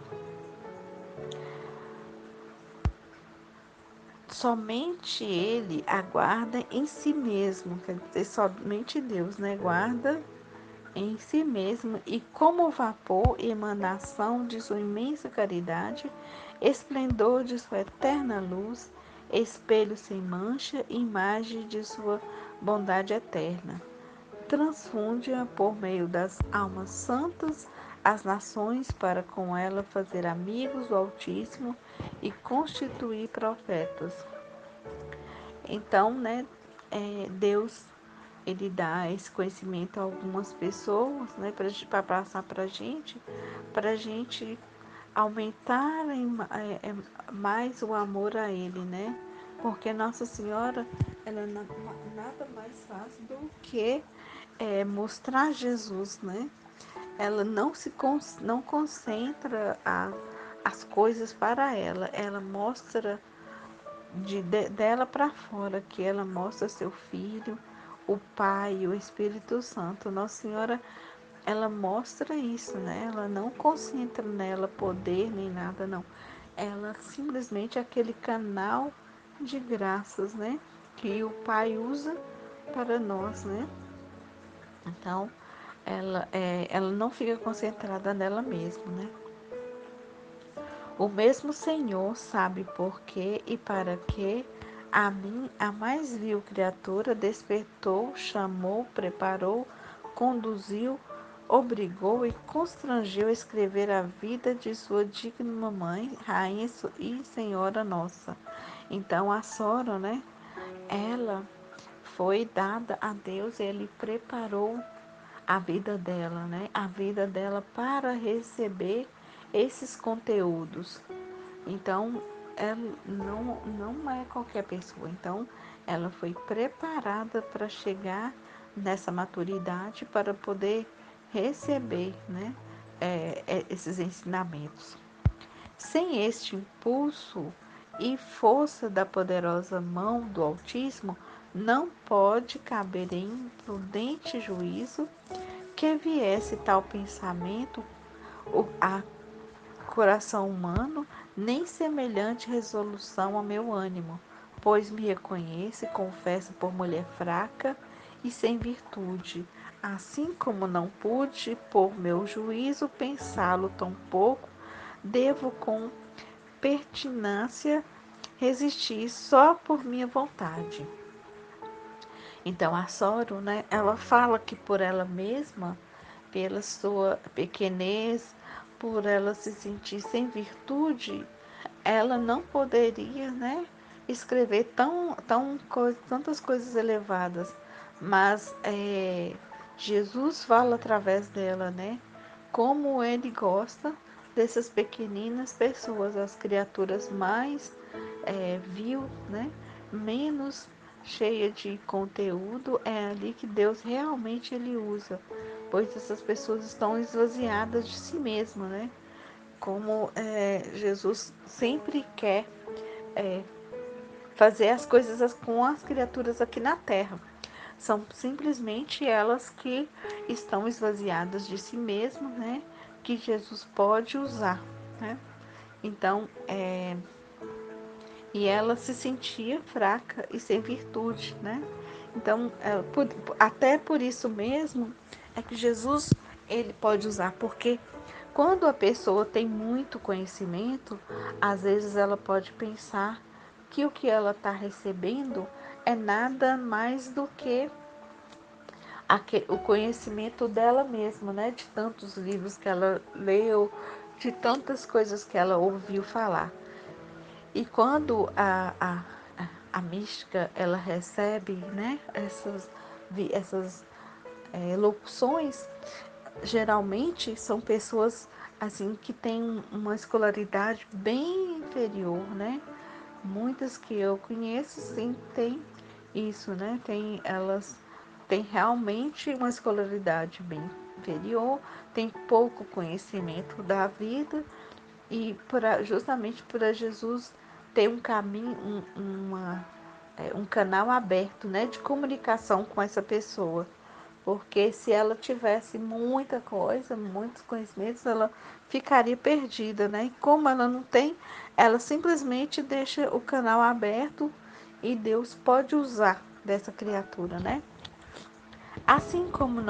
Somente ele aguarda em si mesmo, quer dizer, somente Deus, né? Guarda em si mesmo e como vapor e emanação de sua imensa caridade, esplendor de sua eterna luz, espelho sem mancha, imagem de sua bondade eterna. Transfunde-a por meio das almas santas as nações para com ela fazer amigos do Altíssimo e constituir profetas. Então, né, Deus ele dá esse conhecimento a algumas pessoas, né, para passar para a gente aumentar mais o amor a Ele, né? Porque Nossa Senhora, ela nada mais faz do que mostrar Jesus, né? Ela não concentra as coisas para ela, ela mostra dela para fora, que ela mostra seu filho, o Pai, o Espírito Santo. Nossa Senhora, ela mostra isso, né? Ela não concentra nela poder nem nada, não. Ela simplesmente é aquele canal de graças, né? Que o Pai usa para nós, né? Então, ela não fica concentrada nela mesma, né? O mesmo Senhor sabe por que e para que a mim, a mais vil criatura, despertou, chamou, preparou, conduziu, obrigou e constrangeu a escrever a vida de sua digna mamãe, rainha e senhora nossa. Então a Sora, né? Ela foi dada a Deus, ele preparou a vida dela, né? A vida dela para receber esses conteúdos. Então, ela não é qualquer pessoa. Então, ela foi preparada para chegar nessa maturidade para poder receber, né, esses ensinamentos. Sem este impulso e força da poderosa mão do Altíssimo, não pode caber em prudente juízo que viesse tal pensamento a coração humano, nem semelhante resolução ao meu ânimo, pois me reconheço e confesso por mulher fraca e sem virtude, assim como não pude, por meu juízo, pensá-lo tão pouco, devo com pertinência resistir só por minha vontade. Então a Soro, né, ela fala que por ela mesma, pela sua pequenez, por ela se sentir sem virtude, ela não poderia, né, escrever tantas coisas elevadas, mas Jesus fala através dela, né, como ele gosta dessas pequeninas pessoas, as criaturas mais vil, né, menos cheia de conteúdo, é ali que Deus realmente ele usa, pois essas pessoas estão esvaziadas de si mesmas, né? Como Jesus sempre quer é, fazer as coisas com as criaturas aqui na Terra. São simplesmente elas que estão esvaziadas de si mesmas, né? Que Jesus pode usar, né? Então, e ela se sentia fraca e sem virtude, né? Então, até por isso mesmo é que Jesus ele pode usar, porque quando a pessoa tem muito conhecimento, às vezes ela pode pensar que o que ela está recebendo é nada mais do que o conhecimento dela mesma, né? De tantos livros que ela leu, de tantas coisas que ela ouviu falar. E quando a mística ela recebe, né, essas locuções, geralmente são pessoas assim que têm uma escolaridade bem inferior, né? Muitas que eu conheço sim têm isso, né? Elas têm realmente uma escolaridade bem inferior, têm pouco conhecimento da vida e justamente por Jesus ter um caminho, um canal aberto, né, de comunicação com essa pessoa. Porque se ela tivesse muita coisa, muitos conhecimentos, ela ficaria perdida, né? E como ela não tem, ela simplesmente deixa o canal aberto e Deus pode usar dessa criatura, né? Assim como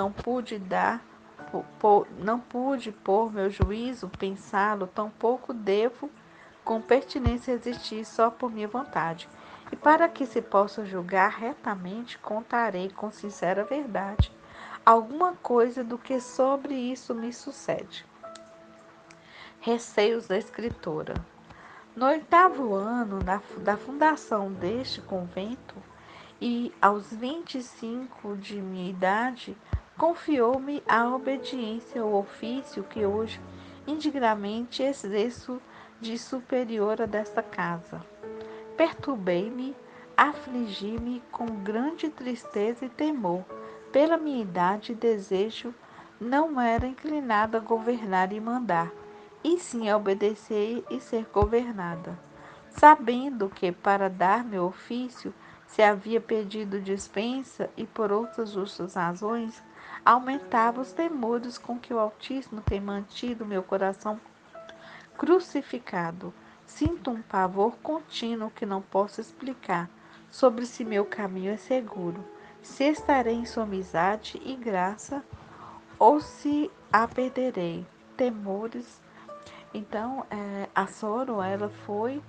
não pude por meu juízo pensá-lo, tampouco devo com pertinência existir só por minha vontade. E para que se possa julgar retamente, contarei com sincera verdade alguma coisa do que sobre isso me sucede. Receios da escritora. No 8º ano da fundação deste convento, e aos 25 de minha idade, confiou-me a obediência ao ofício que hoje indignamente exerço de superiora desta casa. Perturbei-me, afligi-me com grande tristeza e temor. Pela minha idade e desejo, não era inclinada a governar e mandar, e sim a obedecer e ser governada. Sabendo que, para dar meu ofício, se havia pedido dispensa e por outras justas razões, aumentava os temores com que o Altíssimo tem mantido meu coração crucificado. Sinto um pavor contínuo que não posso explicar sobre se meu caminho é seguro, se estarei em sua amizade e graça ou se a perderei. Temores. Então, a Soro, ela foi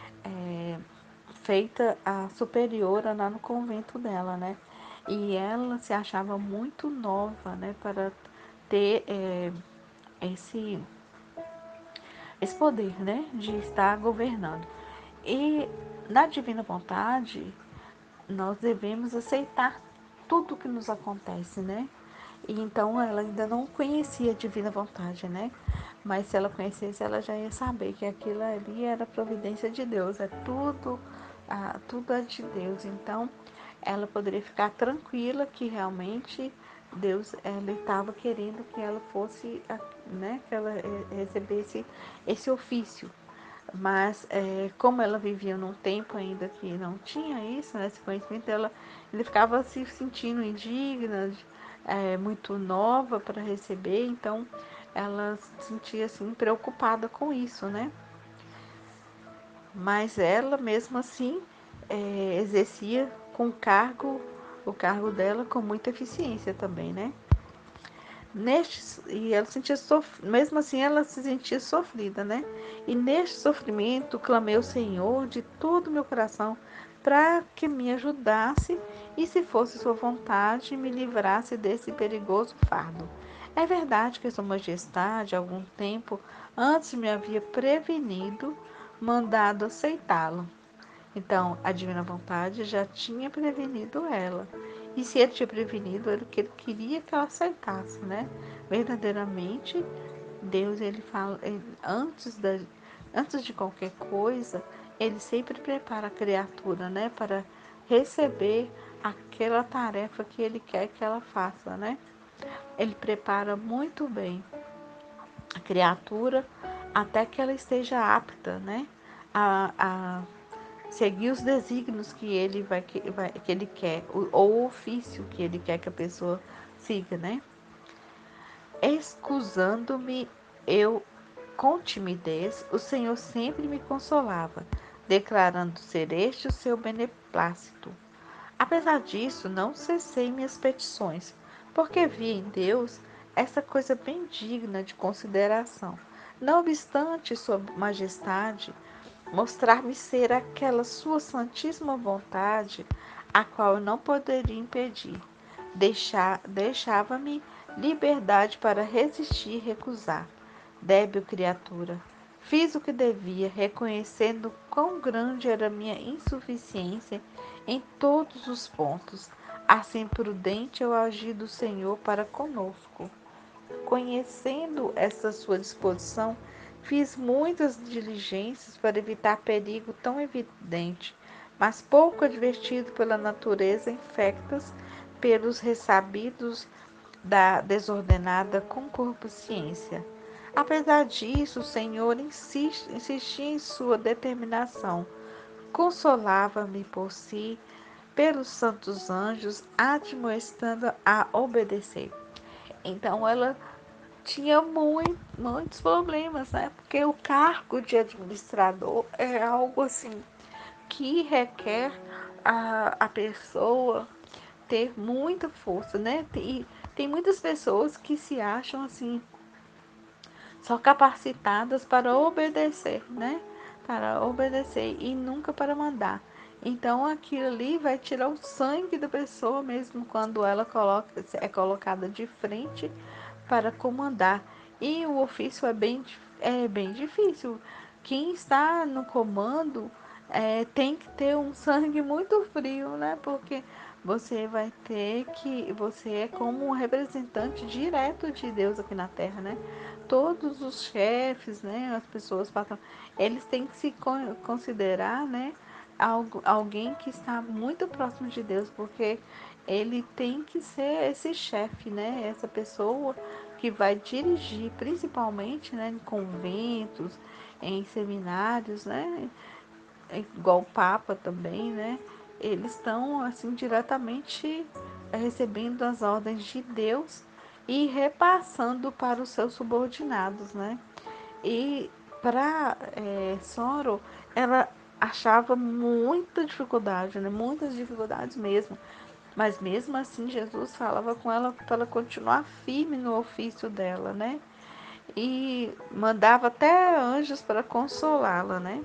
feita a superiora lá no convento dela, né? E ela se achava muito nova, né, para ter esse esse poder, né, de estar governando. E na divina vontade, nós devemos aceitar tudo que nos acontece, né? E então ela ainda não conhecia a divina vontade, né? Mas se ela conhecesse, ela já ia saber que aquilo ali era providência de Deus, tudo é de Deus. Então ela poderia ficar tranquila que realmente Deus ela estava querendo que ela fosse, né, que ela recebesse esse ofício. Mas como ela vivia num tempo ainda que não tinha isso, né, esse conhecimento, ele ficava se sentindo indigna, muito nova para receber, então ela se sentia assim preocupada com isso, né? Mas ela mesmo assim exercia o cargo dela com muita eficiência também, né? E ela sentia mesmo assim ela se sentia sofrida, né? E neste sofrimento clamei ao Senhor de todo o meu coração para que me ajudasse e, se fosse sua vontade, me livrasse desse perigoso fardo. É verdade que Sua Majestade, algum tempo antes, me havia prevenido mandado aceitá-lo. Então, a divina vontade já tinha prevenido ela. E se ele tinha prevenido, era o que ele queria que ela aceitasse, né? Verdadeiramente, Deus, ele fala, antes de qualquer coisa, ele sempre prepara a criatura, né? Para receber aquela tarefa que ele quer que ela faça, né? Ele prepara muito bem a criatura até que ela esteja apta, né? A seguir os desígnios que que ele quer, ou o ofício que ele quer que a pessoa siga, né? Excusando-me eu com timidez, o Senhor sempre me consolava, declarando ser este o seu beneplácito. Apesar disso, não cessei minhas petições, porque vi em Deus essa coisa bem digna de consideração. Não obstante Sua Majestade mostrar-me ser aquela Sua Santíssima Vontade, a qual eu não poderia impedir. Deixava-me liberdade para resistir e recusar. Débil criatura, fiz o que devia, reconhecendo quão grande era minha insuficiência em todos os pontos. Assim prudente eu agi do Senhor para conosco. Conhecendo essa sua disposição, fiz muitas diligências para evitar perigo tão evidente, mas pouco advertido pela natureza infectas pelos ressabidos da desordenada concupiscência. Apesar disso, o Senhor insistia em sua determinação, consolava-me por si, pelos santos anjos, admoestando a obedecer. Então ela tinha muitos problemas, né? Porque o cargo de administrador é algo assim que requer a pessoa ter muita força, né? E tem muitas pessoas que se acham assim, só capacitadas para obedecer, né? Para obedecer e nunca para mandar. Então aquilo ali vai tirar o sangue da pessoa mesmo quando ela é colocada de frente para comandar. E o ofício é bem difícil. Quem está no comando tem que ter um sangue muito frio, né? Porque você é como um representante direto de Deus aqui na Terra, né? Todos os chefes, né? As pessoas patrão, eles têm que se considerar, né? Alguém que está muito próximo de Deus, porque ele tem que ser esse chefe, né? Essa pessoa que vai dirigir, principalmente, né, em conventos, em seminários, né? Igual o Papa também, né? Eles estão assim diretamente recebendo as ordens de Deus e repassando para os seus subordinados, né? E para Soro, ela achava muita dificuldade, né? Muitas dificuldades mesmo. Mas mesmo assim, Jesus falava com ela para ela continuar firme no ofício dela, né? E mandava até anjos para consolá-la, né?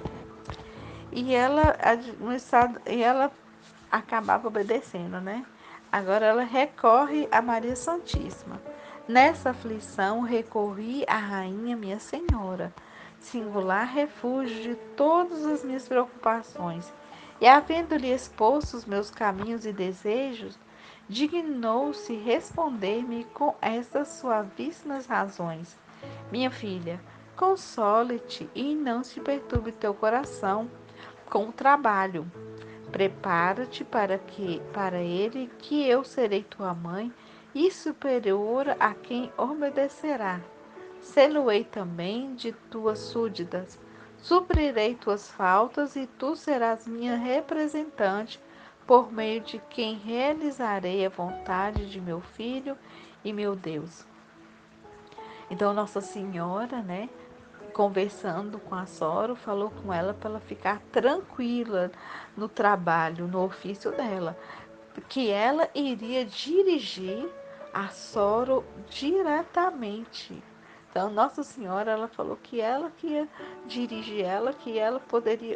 E ela, no estado, e ela acabava obedecendo, né? Agora ela recorre a Maria Santíssima. Nessa aflição recorri à Rainha Minha Senhora, singular refúgio de todas as minhas preocupações. E havendo-lhe exposto os meus caminhos e desejos, dignou-se responder-me com estas suavíssimas razões. Minha filha, console-te e não se perturbe teu coração com o trabalho. Prepara-te para ele que eu serei tua mãe e superior a quem obedecerá. Sê-lo-ei também de tuas súditas. Suprirei tuas faltas e tu serás minha representante, por meio de quem realizarei a vontade de meu filho e meu Deus. Então, Nossa Senhora, né, conversando com a Soro, falou com ela para ela ficar tranquila no trabalho, no ofício dela, que ela iria dirigir a Soro diretamente. Então, Nossa Senhora, ela falou que ela que ia dirigir ela, que ela poderia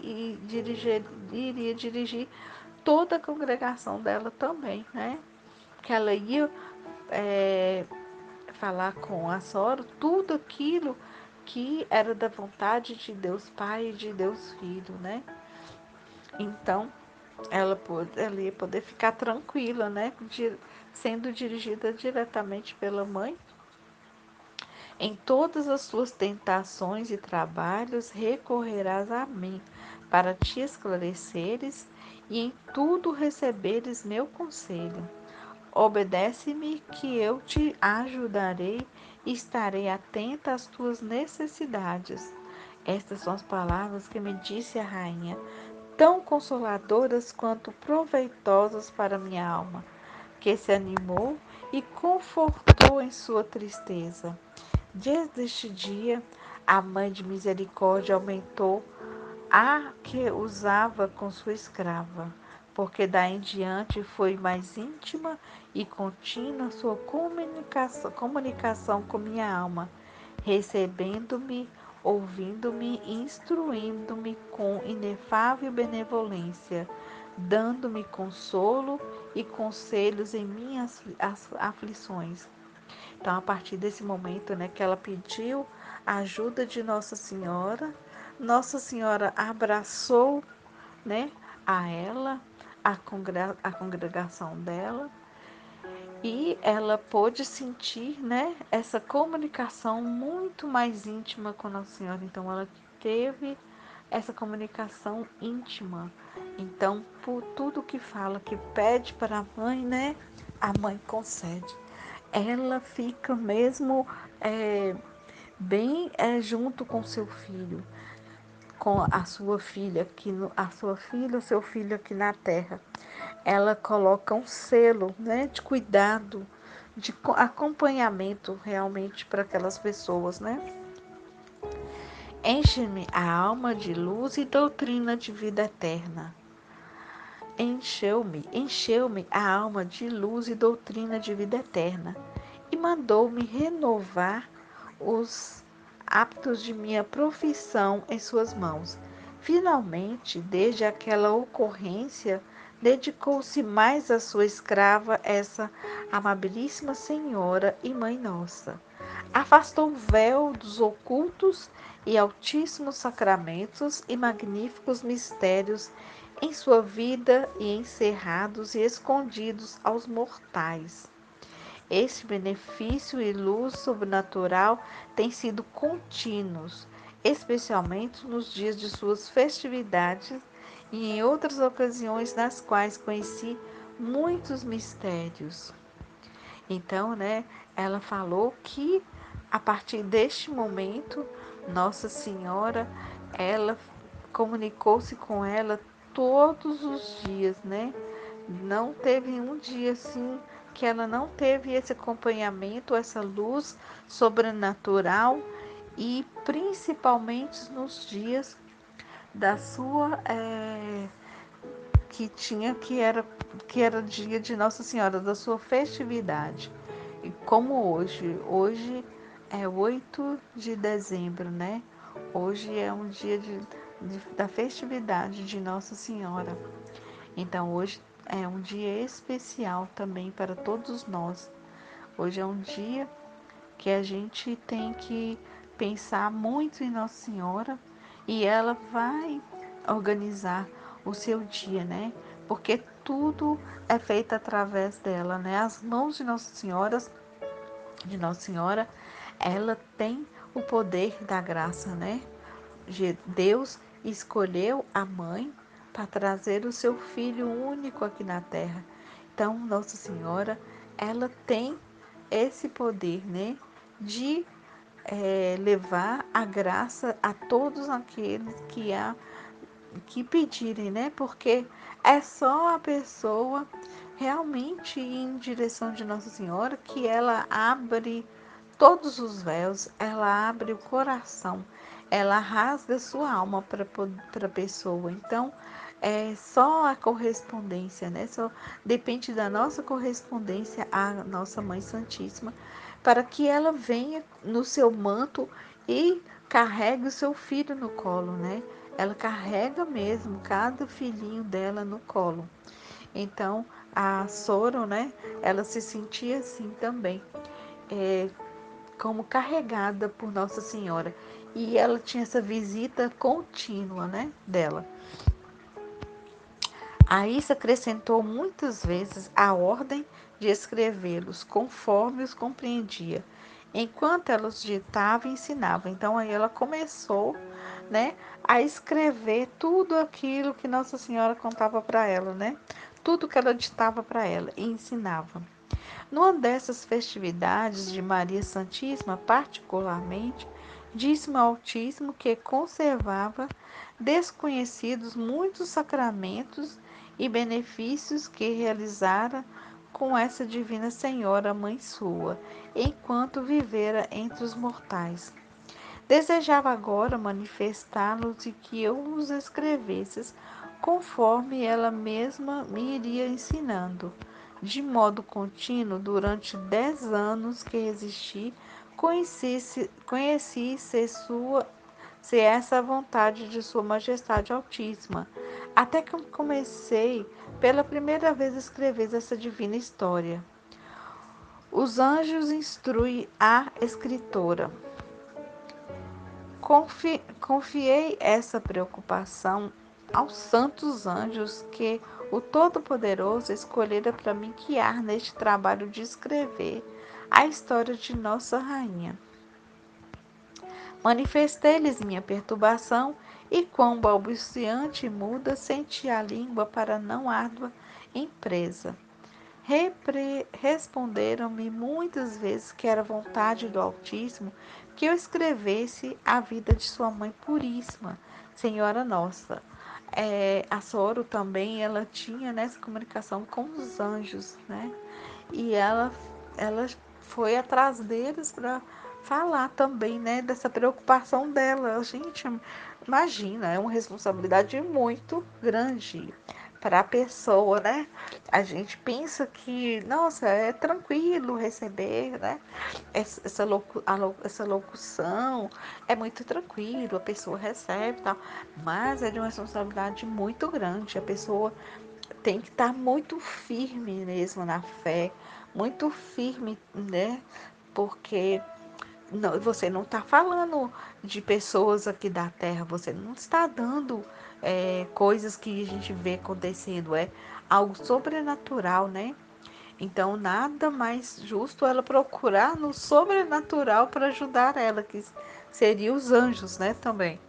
iria dirigir toda a congregação dela também, né? Que ela ia falar com a Soro tudo aquilo que era da vontade de Deus Pai e de Deus Filho, né? Então, ela ia poder ficar tranquila, né? Sendo dirigida diretamente pela mãe. Em todas as suas tentações e trabalhos recorrerás a mim, para te esclareceres e em tudo receberes meu conselho. Obedece-me que eu te ajudarei e estarei atenta às tuas necessidades. Estas são as palavras que me disse a rainha, tão consoladoras quanto proveitosas para minha alma, que se animou e confortou em sua tristeza. Desde este dia, a mãe de misericórdia aumentou a que usava com sua escrava, porque daí em diante foi mais íntima e contínua sua comunicação com minha alma, recebendo-me, ouvindo-me e instruindo-me com inefável benevolência, dando-me consolo e conselhos em minhas aflições. Então, a partir desse momento, né, que ela pediu a ajuda de Nossa Senhora abraçou, né, a ela, a congregação dela, e ela pôde sentir, né, essa comunicação muito mais íntima com Nossa Senhora. Então, ela teve essa comunicação íntima. Então, por tudo que fala, que pede para a mãe, né, a mãe concede. Ela fica mesmo bem junto com seu filho, com a sua filha, a sua filha, o seu filho aqui na terra. Ela coloca um selo, né, de cuidado, de acompanhamento realmente para aquelas pessoas, né? Enche-me a alma de luz e doutrina de vida eterna. Encheu-me a alma de luz e doutrina de vida eterna, e mandou-me renovar os hábitos de minha profissão em suas mãos. Finalmente, desde aquela ocorrência, dedicou-se mais à sua escrava, essa amabilíssima senhora e mãe nossa. Afastou o véu dos ocultos e altíssimos sacramentos e magníficos mistérios em sua vida e encerrados e escondidos aos mortais. Este benefício e luz sobrenatural têm sido contínuos, especialmente nos dias de suas festividades e em outras ocasiões nas quais conheci muitos mistérios. Então, né, ela falou que a partir deste momento, Nossa Senhora, ela comunicou-se com ela todos os dias, né? Não teve um dia assim que ela não teve esse acompanhamento, essa luz sobrenatural e principalmente nos dias da sua que era dia de Nossa Senhora, da sua festividade. E como hoje é 8 de dezembro, né? Hoje é um dia da festividade de Nossa Senhora. Então hoje é um dia especial também para todos nós. Hoje é um dia que a gente tem que pensar muito em Nossa Senhora e ela vai organizar o seu dia, né? Porque tudo é feito através dela, né? As mãos de Nossa Senhora, ela tem o poder da graça, né? Deus escolheu a mãe para trazer o seu filho único aqui na terra. Então, Nossa Senhora, ela tem esse poder, né? De levar a graça a todos aqueles que pedirem, né? Porque é só a pessoa realmente ir em direção de Nossa Senhora que ela abre todos os véus, ela abre o coração, ela rasga sua alma para a pessoa. Então, é só a correspondência, né? Só depende da nossa correspondência à nossa Mãe Santíssima, para que ela venha no seu manto e carregue o seu filho no colo, né? Ela carrega mesmo cada filhinho dela no colo. Então, a Soro, né? Ela se sentia assim também, como carregada por Nossa Senhora. e ela tinha essa visita contínua, né, dela. A isso acrescentou muitas vezes a ordem de escrevê-los conforme os compreendia, enquanto ela os ditava e ensinava. Então aí ela começou, né, a escrever tudo aquilo que Nossa Senhora contava para ela, né? Tudo que ela ditava para ela e ensinava. Numa dessas festividades de Maria Santíssima, particularmente, disse-me ao Altíssimo que conservava desconhecidos muitos sacramentos e benefícios que realizara com essa Divina Senhora, Mãe sua, enquanto vivera entre os mortais. Desejava agora manifestá-los e que eu os escrevesse, conforme ela mesma me iria ensinando. De modo contínuo, durante 10 anos que resisti, conheci se essa a vontade de Sua Majestade Altíssima, até que eu comecei pela primeira vez a escrever essa divina história. Os anjos instruem a escritora. Confiei essa preocupação aos santos anjos que o Todo-Poderoso escolhera para me guiar neste trabalho de escrever a história de Nossa Rainha. Manifestei-lhes minha perturbação e quão balbuciante e muda senti a língua para não árdua empresa. Responderam-me muitas vezes que era vontade do Altíssimo que eu escrevesse a vida de sua mãe puríssima, Senhora Nossa. A Soro também, ela tinha nessa comunicação com os anjos, né? E ela foi atrás deles para falar também, né, dessa preocupação dela. Gente, imagina, é uma responsabilidade muito grande para a pessoa, né? A gente pensa que, nossa, é tranquilo receber, né? Essa locução é muito tranquilo, a pessoa recebe e tal, mas é de uma responsabilidade muito grande. A pessoa tem que estar muito firme mesmo na fé, muito firme, né? Porque você não está falando de pessoas aqui da Terra, você não está dando coisas que a gente vê acontecendo, é algo sobrenatural, né? Então, nada mais justo ela procurar no sobrenatural para ajudar ela, que seria os anjos, né, também.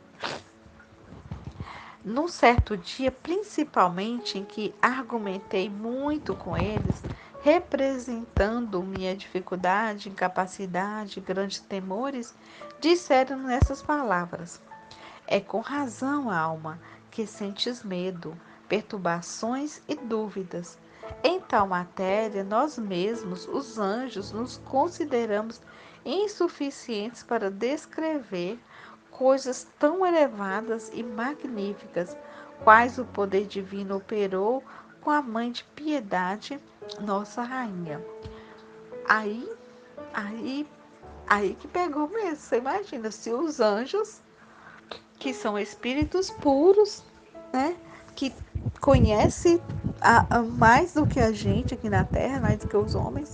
Num certo dia, principalmente, em que argumentei muito com eles, representando minha dificuldade, incapacidade, grandes temores, disseram nessas palavras: é com razão, alma, que sentes medo, perturbações e dúvidas. Em tal matéria, nós mesmos, os anjos, nos consideramos insuficientes para descrever coisas tão elevadas e magníficas, quais o poder divino operou com a Mãe de Piedade, nossa Rainha. Aí, aí, aí que pegou mesmo. Você imagina, se os anjos, que são espíritos puros, né, que conhecem mais do que a gente aqui na Terra, mais do que os homens,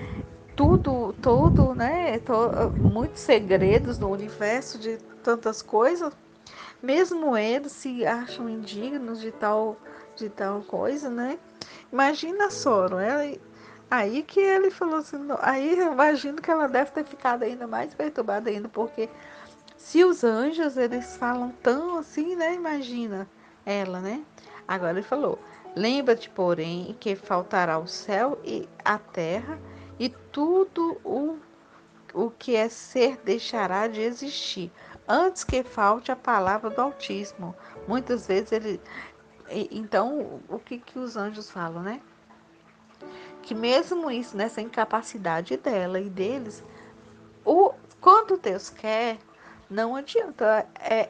tudo, né, muitos segredos no universo de tantas coisas. Mesmo eles se acham indignos de tal coisa, né? Imagina a Soro, aí que ele falou assim, aí eu imagino que ela deve ter ficado ainda mais perturbada ainda, porque se os anjos, eles falam tão assim, né? Imagina ela, né? Agora ele falou, lembra-te, porém, que faltará o céu e a terra e tudo o que é ser deixará de existir, antes que falte a palavra do Altíssimo. Muitas vezes ele. Então, o que os anjos falam, né? Que mesmo isso, nessa incapacidade dela e deles, quando Deus quer, não adianta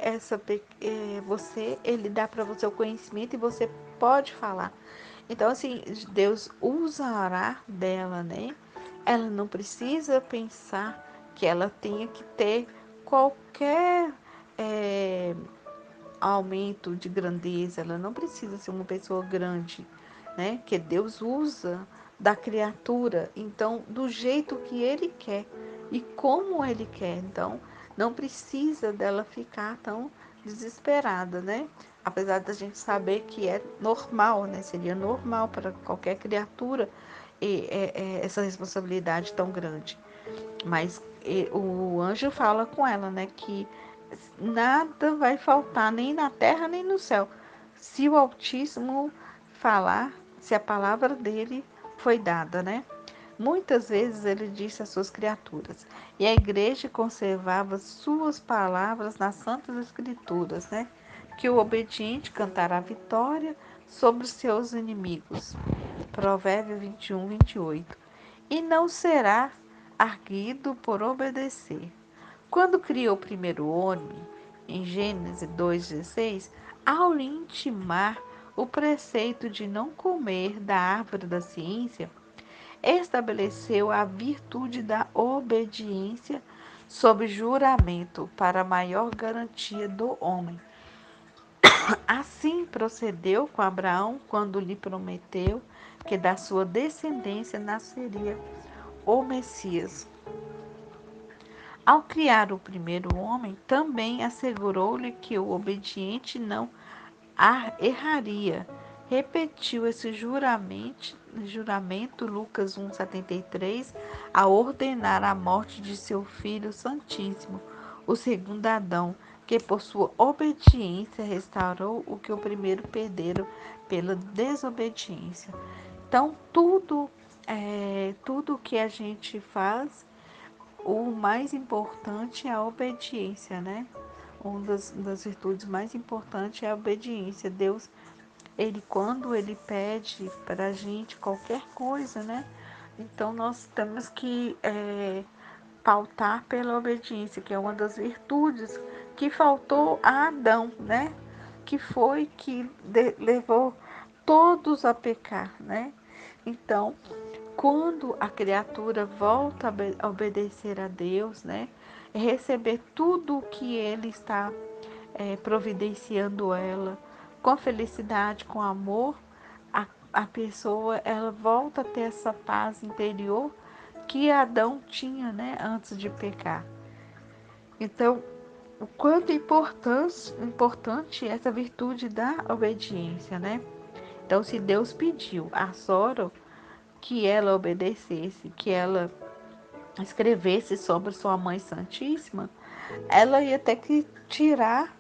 ele dá para você o conhecimento e você pode falar. Então, assim, Deus usará dela, né? Ela não precisa pensar que ela tenha que ter qualquer é, aumento de grandeza, ela não precisa ser uma pessoa grande, né? Que Deus usa da criatura, então, do jeito que Ele quer e como Ele quer. Então, não precisa dela ficar tão desesperada, né? Apesar da gente saber que é normal, né? Seria normal para qualquer criatura essa responsabilidade tão grande. Mas o anjo fala com ela, né? Que nada vai faltar nem na terra nem no céu. Se o Altíssimo falar, se a palavra dele foi dada, né? Muitas vezes ele disse às suas criaturas, e a igreja conservava suas palavras nas Santas Escrituras, né? Que o obediente cantará a vitória sobre os seus inimigos. Provérbio 21, 28. E não será arguido por obedecer. Quando criou o primeiro homem, em Gênesis 2,16, ao lhe intimar o preceito de não comer da árvore da ciência, estabeleceu a virtude da obediência sob juramento para maior garantia do homem. Assim procedeu com Abraão quando lhe prometeu que da sua descendência nasceria o Messias. Ao criar o primeiro homem, também assegurou-lhe que o obediente não erraria. Repetiu esse juramento, Lucas 1,73, a ordenar a morte de seu Filho Santíssimo, o segundo Adão, que por sua obediência restaurou o que o primeiro perderam pela desobediência. Então, tudo que a gente faz, o mais importante é a obediência, né? Uma das virtudes mais importantes é a obediência. Deus, quando ele pede para a gente qualquer coisa, né? Então nós temos que pautar pela obediência, que é uma das virtudes que faltou a Adão, né? Que foi que levou todos a pecar, né? Então, quando a criatura volta a obedecer a Deus, né? Receber tudo o que Ele está providenciando ela, com felicidade, com amor, a pessoa ela volta a ter essa paz interior que Adão tinha, né, antes de pecar. Então, o quanto é importante essa virtude da obediência, né? Então, se Deus pediu a Sora que ela obedecesse, que ela escrevesse sobre sua Mãe Santíssima, ela ia ter que tirar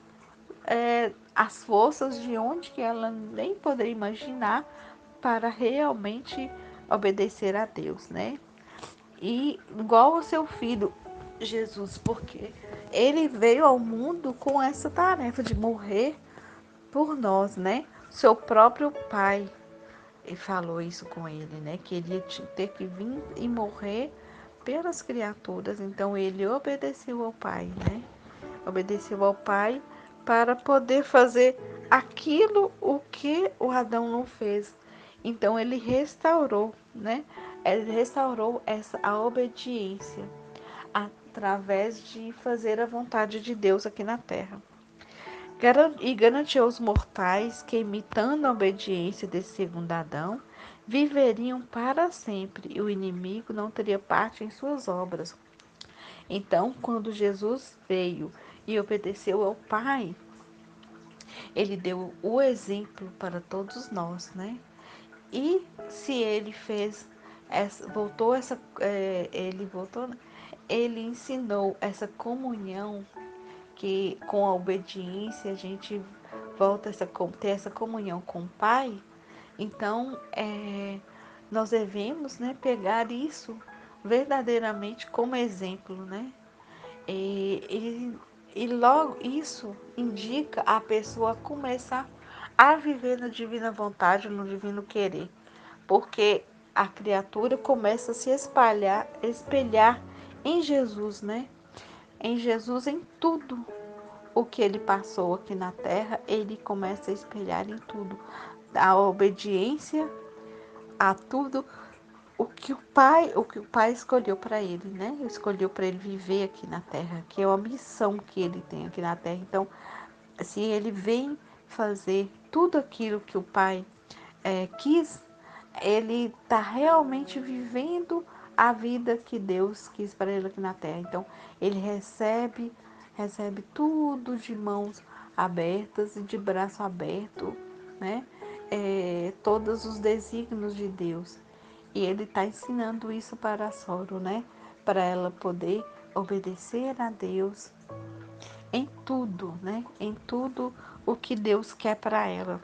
as forças de onde que ela nem poderia imaginar para realmente obedecer a Deus, né? E igual ao seu filho Jesus, porque ele veio ao mundo com essa tarefa de morrer por nós, né? Seu próprio pai falou isso com ele, né? Que ele ia ter que vir e morrer pelas criaturas. Então ele obedeceu ao pai, né? Obedeceu ao pai para poder fazer aquilo o que o Adão não fez. Então ele restaurou, né? Ele restaurou a obediência através de fazer a vontade de Deus aqui na terra. E garantiu aos mortais que, imitando a obediência desse segundo Adão, viveriam para sempre e o inimigo não teria parte em suas obras. Então, quando Jesus veio e obedeceu ao Pai, ele deu o exemplo para todos nós, né? E se ele fez ele ensinou essa comunhão que com a obediência a gente volta a ter essa comunhão com o Pai. Então, nós devemos, né, pegar isso verdadeiramente como exemplo, né? E logo isso indica a pessoa começar a viver na divina vontade, no divino querer, porque a criatura começa a se espelhar em Jesus, né? Em Jesus, em tudo o que ele passou aqui na terra, ele começa a espelhar em tudo. A obediência a tudo o que o pai escolheu para ele, né? Escolheu para ele viver aqui na terra, que é uma missão que ele tem aqui na terra. Então, se ele vem fazer tudo aquilo que o pai quis, ele está realmente vivendo a vida que Deus quis para ele aqui na terra. Então, ele recebe recebe tudo de mãos abertas e de braço aberto, né? Todos os desígnios de Deus. E ele está ensinando isso para a Soro, né? Para ela poder obedecer a Deus em tudo, né? Em tudo o que Deus quer para ela.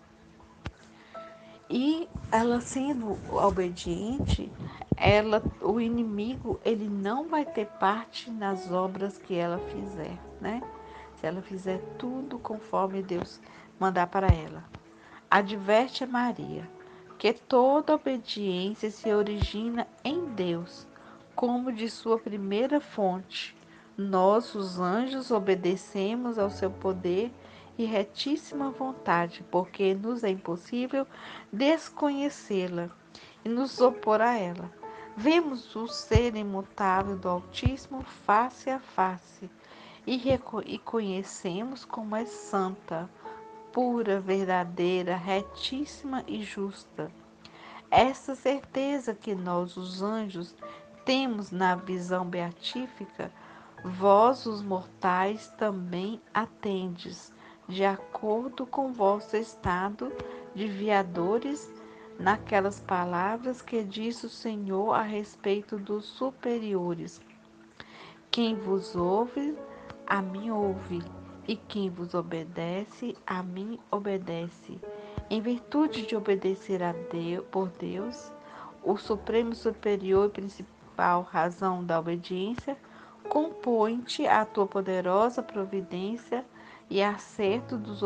E ela sendo obediente, o inimigo, ele não vai ter parte nas obras que ela fizer, né? Se ela fizer tudo conforme Deus mandar para ela. Adverte a Maria que toda obediência se origina em Deus, como de sua primeira fonte. Nós, os anjos, obedecemos ao seu poder e retíssima vontade, porque nos é impossível desconhecê-la e nos opor a ela. Vemos o ser imutável do Altíssimo face a face e conhecemos como é santa, pura, verdadeira, retíssima e justa. Essa certeza que nós, os anjos, temos na visão beatífica, vós, os mortais, também a tendes, de acordo com vosso estado de viadores, naquelas palavras que diz o Senhor a respeito dos superiores. Quem vos ouve, a mim ouve, e quem vos obedece, a mim obedece. Em virtude de obedecer a Deus, por Deus, o Supremo Superior e principal razão da obediência, compõe-te a tua poderosa providência e acerto dos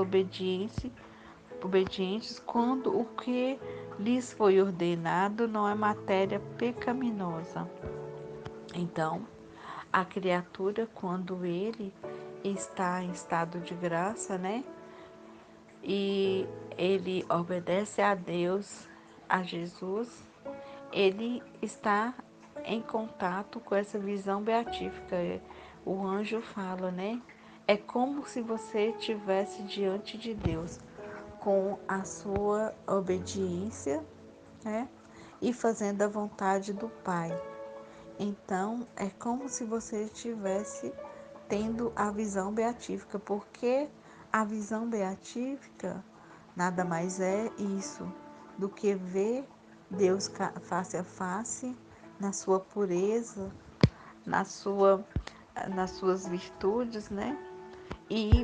obedientes quando o que lhes foi ordenado não é matéria pecaminosa. Então, a criatura, quando ele está em estado de graça, né? E ele obedece a Deus, a Jesus, ele está em contato com essa visão beatífica. O anjo fala, né? É como se você estivesse diante de Deus, com a sua obediência, né? E fazendo a vontade do Pai. Então, é como se você estivesse tendo a visão beatífica, porque a visão beatífica nada mais é isso do que ver Deus face a face, na sua pureza, na sua, nas suas virtudes, né? E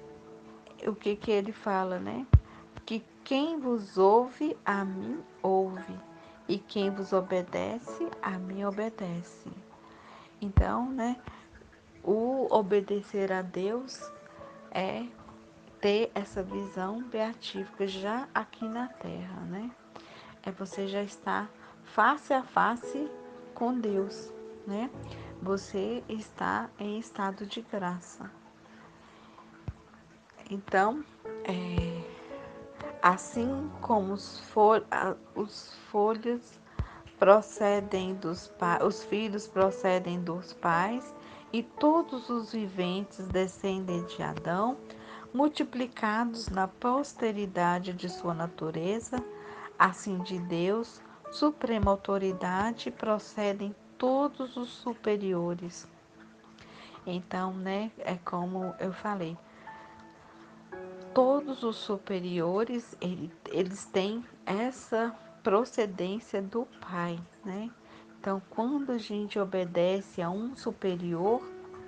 o que ele fala, né? Que quem vos ouve, a mim ouve, e quem vos obedece, a mim obedece. Então, né, o obedecer a Deus é ter essa visão beatífica já aqui na Terra, né? É você já estar face a face com Deus, né? Você está em estado de graça. Então, assim como os folhos procedem os filhos procedem dos pais, e todos os viventes descendem de Adão, multiplicados na posteridade de sua natureza, assim de Deus, suprema autoridade, procedem todos os superiores. Então, né, é como eu falei, todos os superiores, eles têm essa procedência do Pai, né? Então, quando a gente obedece a um superior,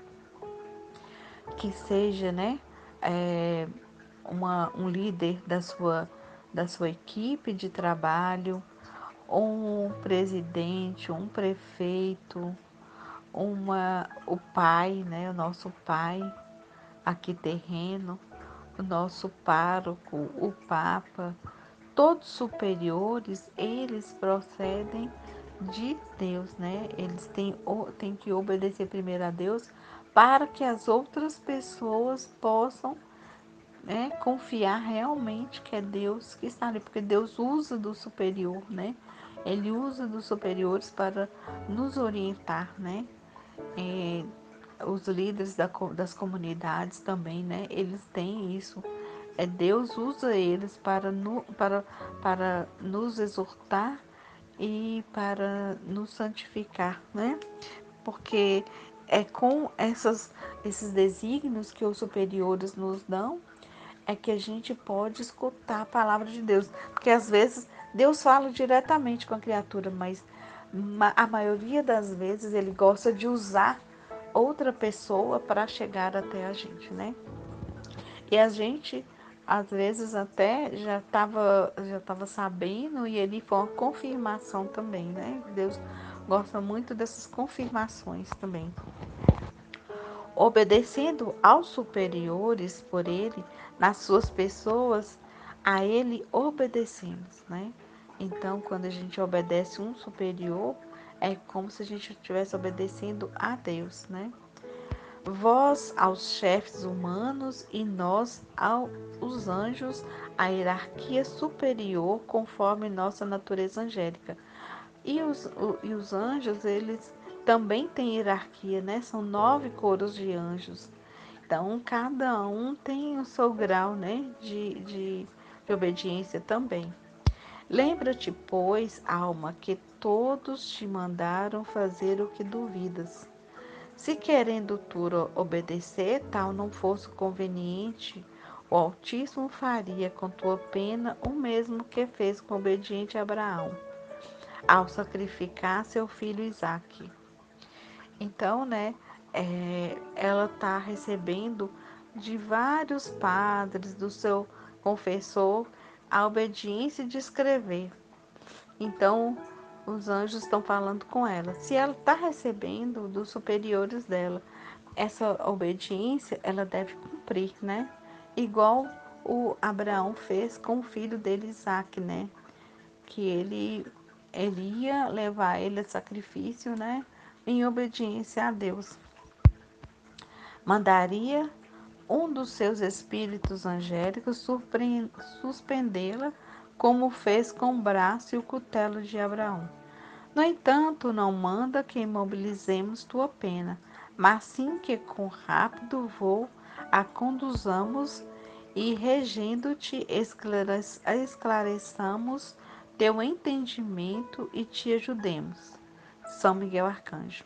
que seja, né, é, um líder da sua equipe de trabalho, um presidente, um prefeito, o pai, né, o nosso pai aqui terreno, o nosso pároco, o Papa, todos superiores, eles procedem de Deus, né? Eles têm que obedecer primeiro a Deus para que as outras pessoas possam, né, confiar realmente que é Deus que está ali, porque Deus usa do superior, né? Ele usa dos superiores para nos orientar, né? É, os líderes das comunidades também, né? Eles têm isso. Deus usa eles para nos exortar e para nos santificar, né? Porque é com esses desígnios que os superiores nos dão, é que a gente pode escutar a palavra de Deus. Porque às vezes Deus fala diretamente com a criatura, mas a maioria das vezes ele gosta de usar outra pessoa para chegar até a gente, né? E a gente, às vezes, até já tava sabendo, e ele foi uma confirmação também, né? Deus gosta muito dessas confirmações também. Obedecendo aos superiores por ele, nas suas pessoas, a ele obedecemos, né? Então, quando a gente obedece um superior, é como se a gente estivesse obedecendo a Deus, né? Vós aos chefes humanos e nós aos anjos, a hierarquia superior conforme nossa natureza angélica. E os anjos, eles também têm hierarquia, né? São 9 coros de anjos. Então, cada um tem o seu grau, né? De obediência também. Lembra-te, pois, alma, que todos te mandaram fazer o que duvidas. Se querendo tu obedecer, tal não fosse conveniente, o Altíssimo faria com tua pena o mesmo que fez com o obediente Abraão, ao sacrificar seu filho Isaque. Então, né, ela está recebendo de vários padres, do seu confessor, a obediência de escrever. Então, os anjos estão falando com ela. Se ela está recebendo dos superiores dela essa obediência, ela deve cumprir, né? Igual o Abraão fez com o filho dele, Isaac, né? Que ele ia levar ele a sacrifício, né? Em obediência a Deus. Mandaria um dos seus espíritos angélicos suspendê-la, como fez com o braço e o cutelo de Abraão. No entanto, não manda que imobilizemos tua pena, mas sim que com rápido voo a conduzamos e, regendo-te, esclareçamos teu entendimento e te ajudemos. São Miguel Arcanjo.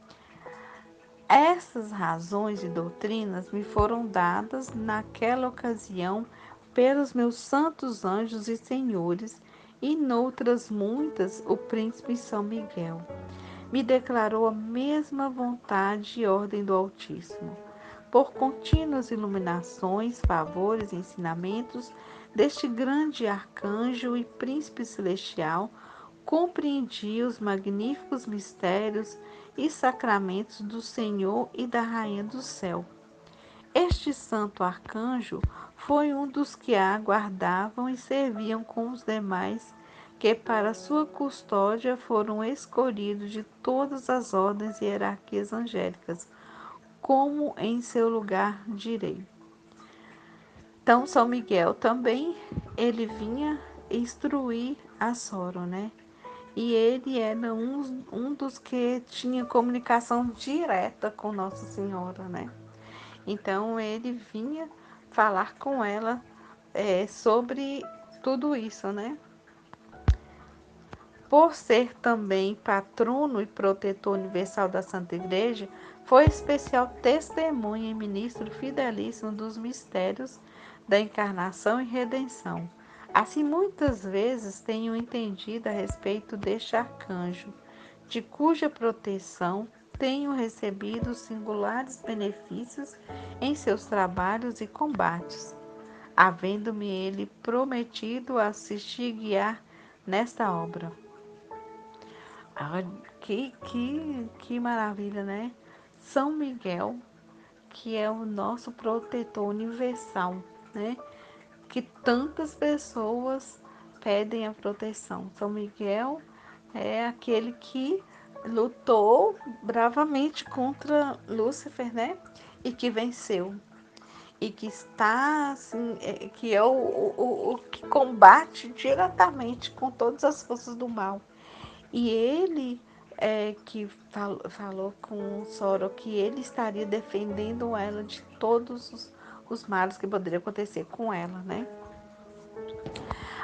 Essas razões e doutrinas me foram dadas naquela ocasião pelos meus santos anjos e senhores, e noutras muitas o príncipe São Miguel me declarou a mesma vontade e ordem do Altíssimo. Por contínuas iluminações, favores e ensinamentos deste grande arcanjo e príncipe celestial, compreendi os magníficos mistérios e sacramentos do Senhor e da Rainha do Céu. Este santo arcanjo foi um dos que a guardavam e serviam com os demais, que para sua custódia foram escolhidos de todas as ordens e hierarquias angélicas, como em seu lugar direi. Então, São Miguel também, ele vinha instruir a Soro, né? E ele era um dos que tinha comunicação direta com Nossa Senhora, né? Então, ele vinha falar com ela sobre tudo isso, né? Por ser também patrono e protetor universal da Santa Igreja, foi especial testemunha e ministro fidelíssimo dos mistérios da encarnação e redenção. Assim, muitas vezes tenho entendido a respeito deste arcanjo, de cuja proteção tenho recebido singulares benefícios em seus trabalhos e combates, havendo-me ele prometido assistir e guiar nesta obra. Ah, que maravilha, né? São Miguel, que é o nosso protetor universal, né? Que tantas pessoas pedem a proteção. São Miguel é aquele que lutou bravamente contra Lúcifer, né? E que venceu. E que está, assim, que é o que combate diretamente com todas as forças do mal. E ele que falou com o Soro que ele estaria defendendo ela de todos os males que poderiam acontecer com ela, né?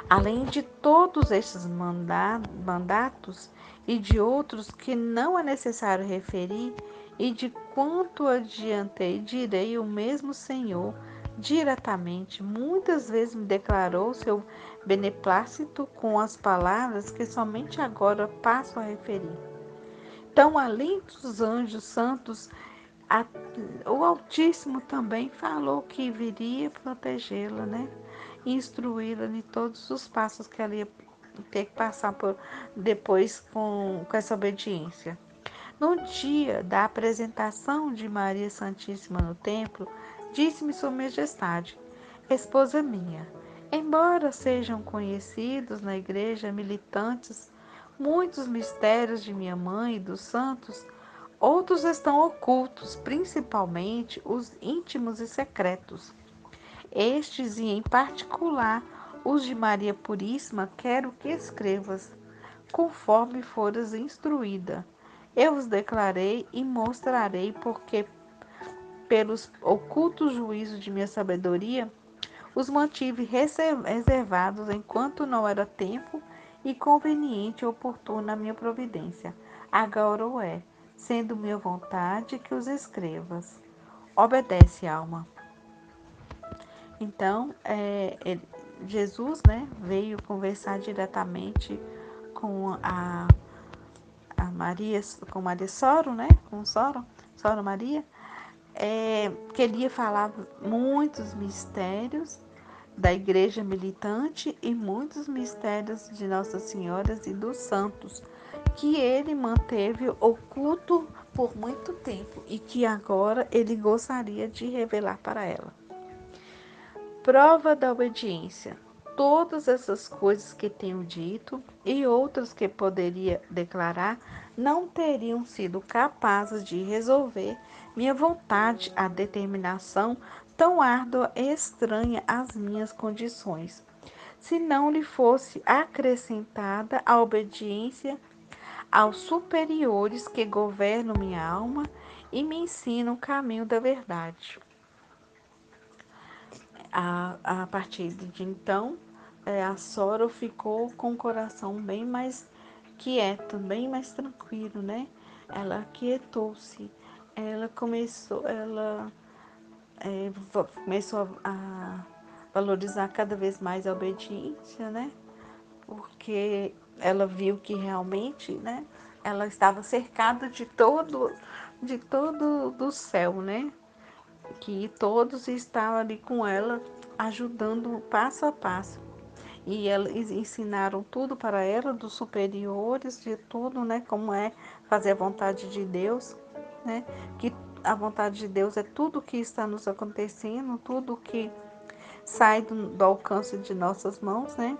Além de todos estes mandatos e de outros que não é necessário referir, e de quanto adiantei, direi o mesmo Senhor diretamente, muitas vezes me declarou seu beneplácito com as palavras que somente agora passo a referir. Então, além dos anjos santos, a, o Altíssimo também falou que viria protegê-la, né? Instruí-la em todos os passos que ela ia ter que passar por depois com essa obediência. No dia da apresentação de Maria Santíssima no templo, disse-me Sua Majestade, esposa minha, embora sejam conhecidos na igreja militantes muitos mistérios de minha mãe e dos santos, outros estão ocultos, principalmente os íntimos e secretos. Estes, e em particular os de Maria Puríssima, quero que escrevas, conforme foras instruída. Eu os declarei e mostrarei, porque, pelos ocultos juízos de minha sabedoria, os mantive reservados enquanto não era tempo e conveniente e oportuna a minha providência. Agora o é, sendo minha vontade que os escrevas. Obedece, alma. Então, Jesus, né, veio conversar diretamente com a Maria, com Maria Soro, né, com Soro Maria, queria falar muitos mistérios da igreja militante e muitos mistérios de Nossa Senhora e dos santos, que ele manteve oculto por muito tempo e que agora ele gostaria de revelar para ela. Prova da obediência. Todas essas coisas que tenho dito e outras que poderia declarar não teriam sido capazes de resolver minha vontade, a determinação tão árdua e estranha às minhas condições, se não lhe fosse acrescentada a obediência aos superiores que governam minha alma e me ensinam o caminho da verdade. A partir de então, a Sora ficou com o coração bem mais quieto, bem mais tranquilo, né? Ela aquietou-se, ela começou a valorizar cada vez mais a obediência, né? Porque ela viu que realmente, né? Ela estava cercada de todo do céu, né? Que todos estavam ali com ela, ajudando passo a passo. E eles ensinaram tudo para ela, dos superiores, de tudo, né? Como é fazer a vontade de Deus, né? Que a vontade de Deus é tudo que está nos acontecendo, tudo que sai do alcance de nossas mãos, né?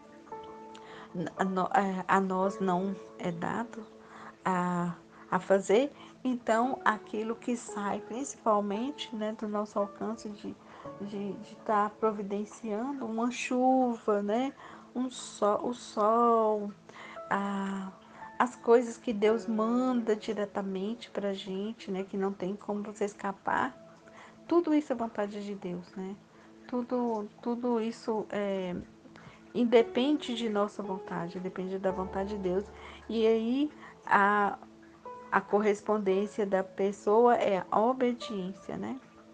A nós não é dado a fazer, então aquilo que sai principalmente, né, do nosso alcance de estar providenciando uma chuva, né, o sol, a, as coisas que Deus manda diretamente para a gente, né, que não tem como você escapar, tudo isso é vontade de Deus, né? Tudo isso independe de nossa vontade, depende da vontade de Deus. E aí a, a correspondência da pessoa é a obediência, né?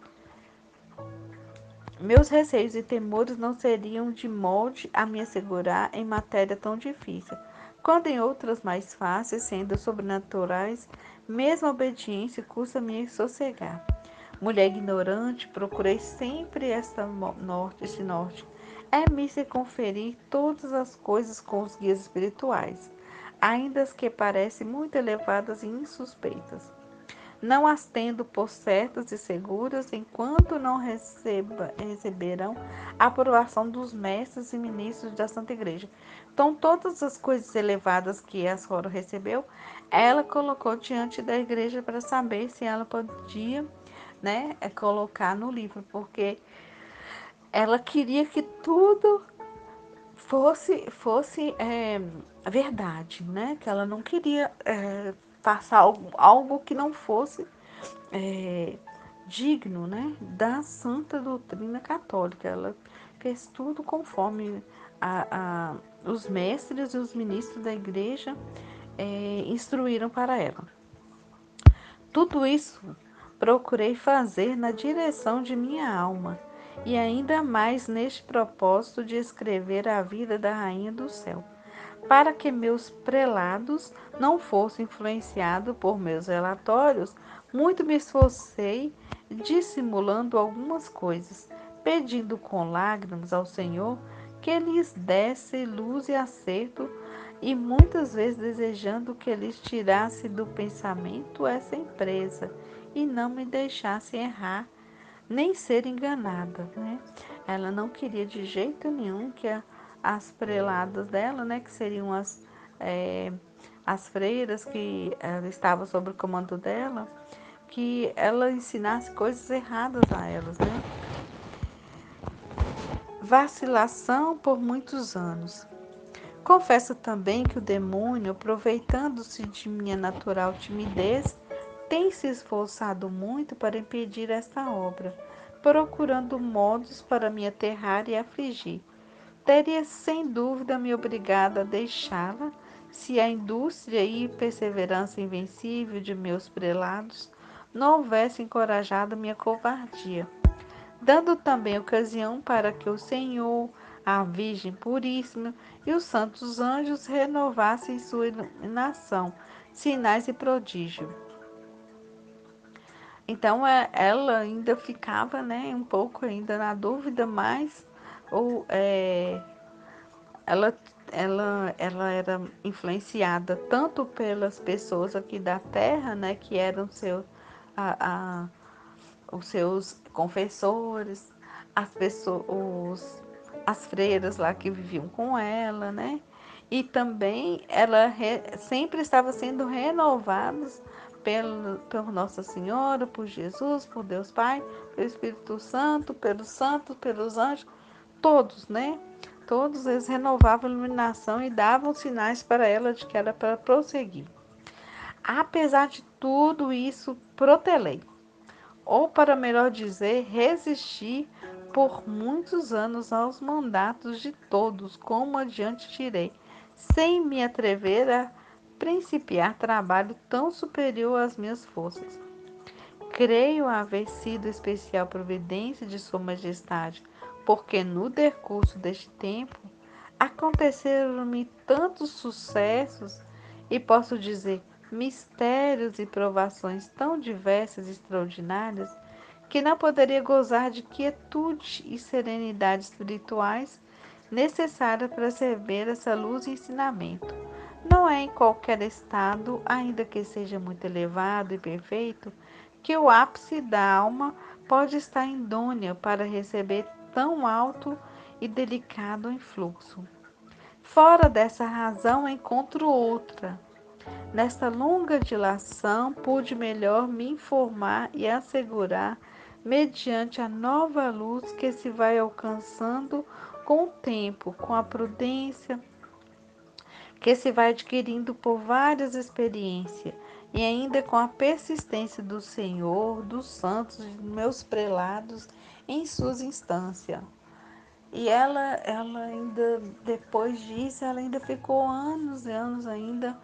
Meus receios e temores não seriam de molde a me assegurar em matéria tão difícil, quando em outras mais fáceis, sendo sobrenaturais, mesmo a obediência custa-me sossegar. Mulher ignorante, procurei sempre este norte. É-me se conferir todas as coisas com os guias espirituais, ainda as que parecem muito elevadas e insuspeitas. Não as tendo por certas e seguras, enquanto não receberão a aprovação dos mestres e ministros da Santa Igreja. Então, todas as coisas elevadas que a senhora recebeu, ela colocou diante da igreja para saber se ela podia, né, colocar no livro, porque ela queria que tudo fosse verdade, né? Que ela não queria passar algo que não fosse é, digno, né, da santa doutrina católica. Ela fez tudo conforme os mestres e os ministros da igreja instruíram para ela. Tudo isso procurei fazer na direção de minha alma, e ainda mais neste propósito de escrever a vida da Rainha do Céu, para que meus prelados não fossem influenciados por meus relatórios. Muito me esforcei dissimulando algumas coisas, pedindo com lágrimas ao Senhor que lhes desse luz e acerto, e muitas vezes desejando que lhes tirasse do pensamento essa empresa e não me deixasse errar nem ser enganada, né? Ela não queria de jeito nenhum que as preladas dela, né, que seriam as freiras que estavam sob o comando dela, que ela ensinasse coisas erradas a elas, né? Vacilação por muitos anos. Confesso também que o demônio, aproveitando-se de minha natural timidez, tem se esforçado muito para impedir esta obra, procurando modos para me aterrar e afligir. Teria sem dúvida me obrigado a deixá-la se a indústria e perseverança invencível de meus prelados não houvesse encorajado minha covardia, dando também ocasião para que o Senhor, a Virgem Puríssima e os santos anjos renovassem sua iluminação, sinais e prodígios. Então ela ainda ficava, né, um pouco ainda na dúvida, mas ou, ela, ela era influenciada tanto pelas pessoas aqui da terra, né, que eram a, os seus confessores, as pessoas, as freiras lá que viviam com ela, né? E também ela sempre estava sendo renovada por Nossa Senhora, por Jesus, por Deus Pai, pelo Espírito Santo, pelos santos, pelos anjos, todos, né? Todos eles renovavam a iluminação e davam sinais para ela de que era para prosseguir. Apesar de tudo isso, protelei, ou para melhor dizer, resisti por muitos anos aos mandatos de todos, como adiante direi, sem me atrever a principiar trabalho tão superior às minhas forças. Creio haver sido especial providência de Sua Majestade, porque no decurso deste tempo aconteceram-me tantos sucessos e posso dizer mistérios e provações tão diversas e extraordinárias que não poderia gozar de quietude e serenidade espirituais necessárias para receber essa luz e ensinamento. Não é em qualquer estado, ainda que seja muito elevado e perfeito, que o ápice da alma pode estar idôneo para receber tão alto e delicado influxo. Fora dessa razão, encontro outra. Nesta longa dilação, pude melhor me informar e assegurar, mediante a nova luz que se vai alcançando com o tempo, com a prudência que se vai adquirindo por várias experiências, e ainda com a persistência do Senhor, dos santos, dos meus prelados em suas instâncias. E ela ainda, depois disso, ela ainda ficou anos e anos ainda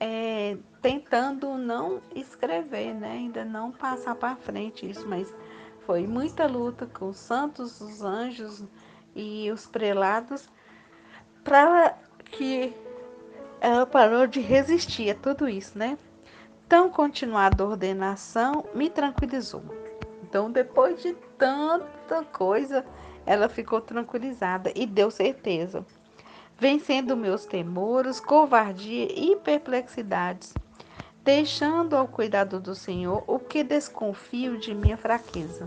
tentando não escrever, né? Ainda não passar para frente isso, mas foi muita luta com os santos, os anjos e os prelados para que ela parou de resistir a tudo isso, né? Tão continuada ordenação me tranquilizou. Então, depois de tanta coisa, ela ficou tranquilizada e deu certeza, vencendo meus temores, covardia e perplexidades, deixando ao cuidado do Senhor o que desconfio de minha fraqueza.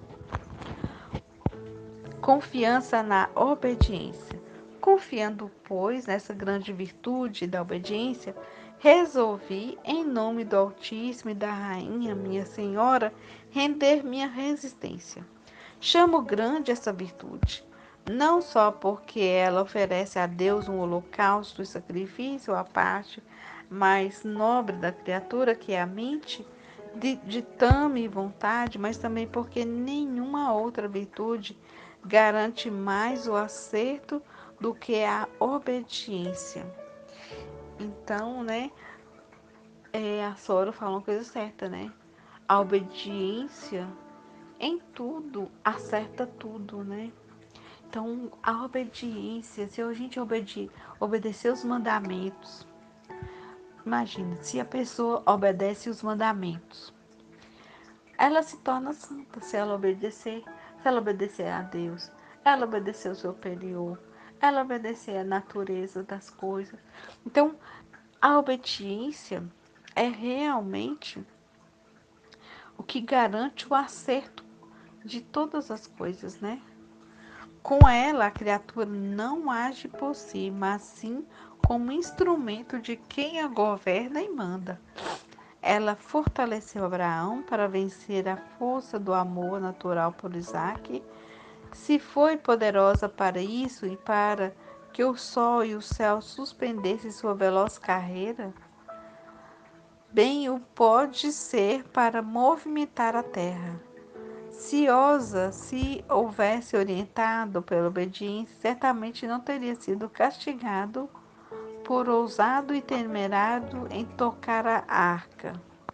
Confiança na obediência. Confiando, pois, nessa grande virtude da obediência, resolvi, em nome do Altíssimo e da Rainha, minha Senhora, render minha resistência. Chamo grande essa virtude, não só porque ela oferece a Deus um holocausto e sacrifício à parte mais nobre da criatura, que é a mente, de tame vontade, mas também porque nenhuma outra virtude garante mais o acerto do que a obediência. Então, né, a Sora falou uma coisa certa, né? A obediência em tudo acerta tudo, né? Então, a obediência, se a gente obedecer os mandamentos, imagina, se a pessoa obedece os mandamentos, ela se torna santa se ela obedecer a Deus, ela obedecer o superior, ela obedecer a natureza das coisas. Então, a obediência é realmente o que garante o acerto de todas as coisas, né? Com ela, a criatura não age por si, mas sim como instrumento de quem a governa e manda. Ela fortaleceu Abraão para vencer a força do amor natural por Isaque. Se foi poderosa para isso e para que o sol e o céu suspendessem sua veloz carreira, bem o pode ser para movimentar a terra. Se Osa se houvesse orientado pela obediência, certamente não teria sido castigado por ousado e temerário em tocar a arca.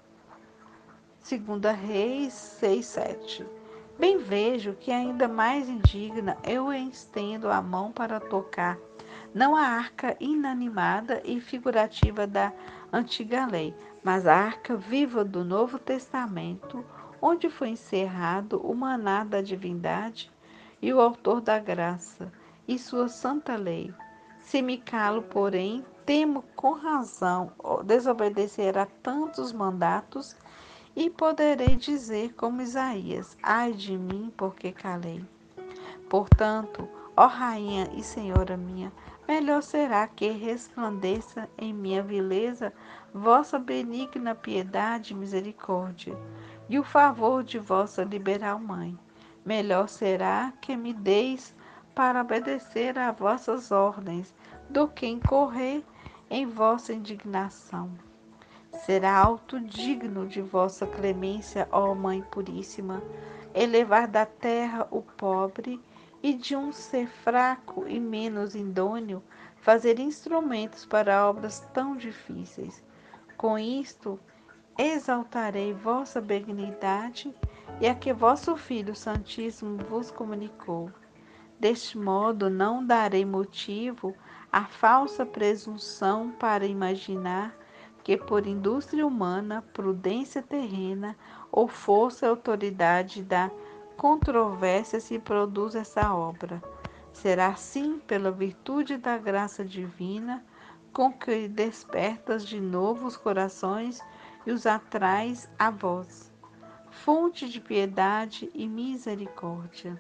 2 Reis 6:7. Bem vejo que ainda mais indigna eu estendo a mão para tocar, não a arca inanimada e figurativa da antiga lei, mas a arca viva do Novo Testamento, onde foi encerrado o maná da divindade e o autor da graça, e sua santa lei. Se me calo, porém, temo com razão desobedecer a tantos mandatos e poderei dizer como Isaías: ai de mim, porque calei. Portanto, ó Rainha e Senhora minha, melhor será que resplandeça em minha vileza vossa benigna piedade e misericórdia, e o favor de vossa liberal mãe. Melhor será que me deis para obedecer a vossas ordens, do que incorrer em vossa indignação. Será alto digno de vossa clemência, ó Mãe Puríssima, elevar da terra o pobre e de um ser fraco e menos idôneo fazer instrumentos para obras tão difíceis. Com isto, exaltarei vossa benignidade e a que vosso Filho Santíssimo vos comunicou. Deste modo, não darei motivo à falsa presunção para imaginar que por indústria humana, prudência terrena ou força e autoridade da controvérsia se produz essa obra. Será sim pela virtude da graça divina com que despertas de novo os corações e os atrais a vós, fonte de piedade e misericórdia.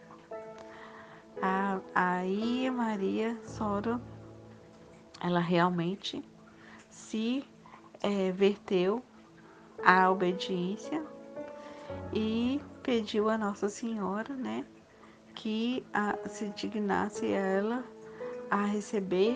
Aí Maria Sora, ela realmente se verteu à obediência e pediu a Nossa Senhora, né, que se dignasse ela a receber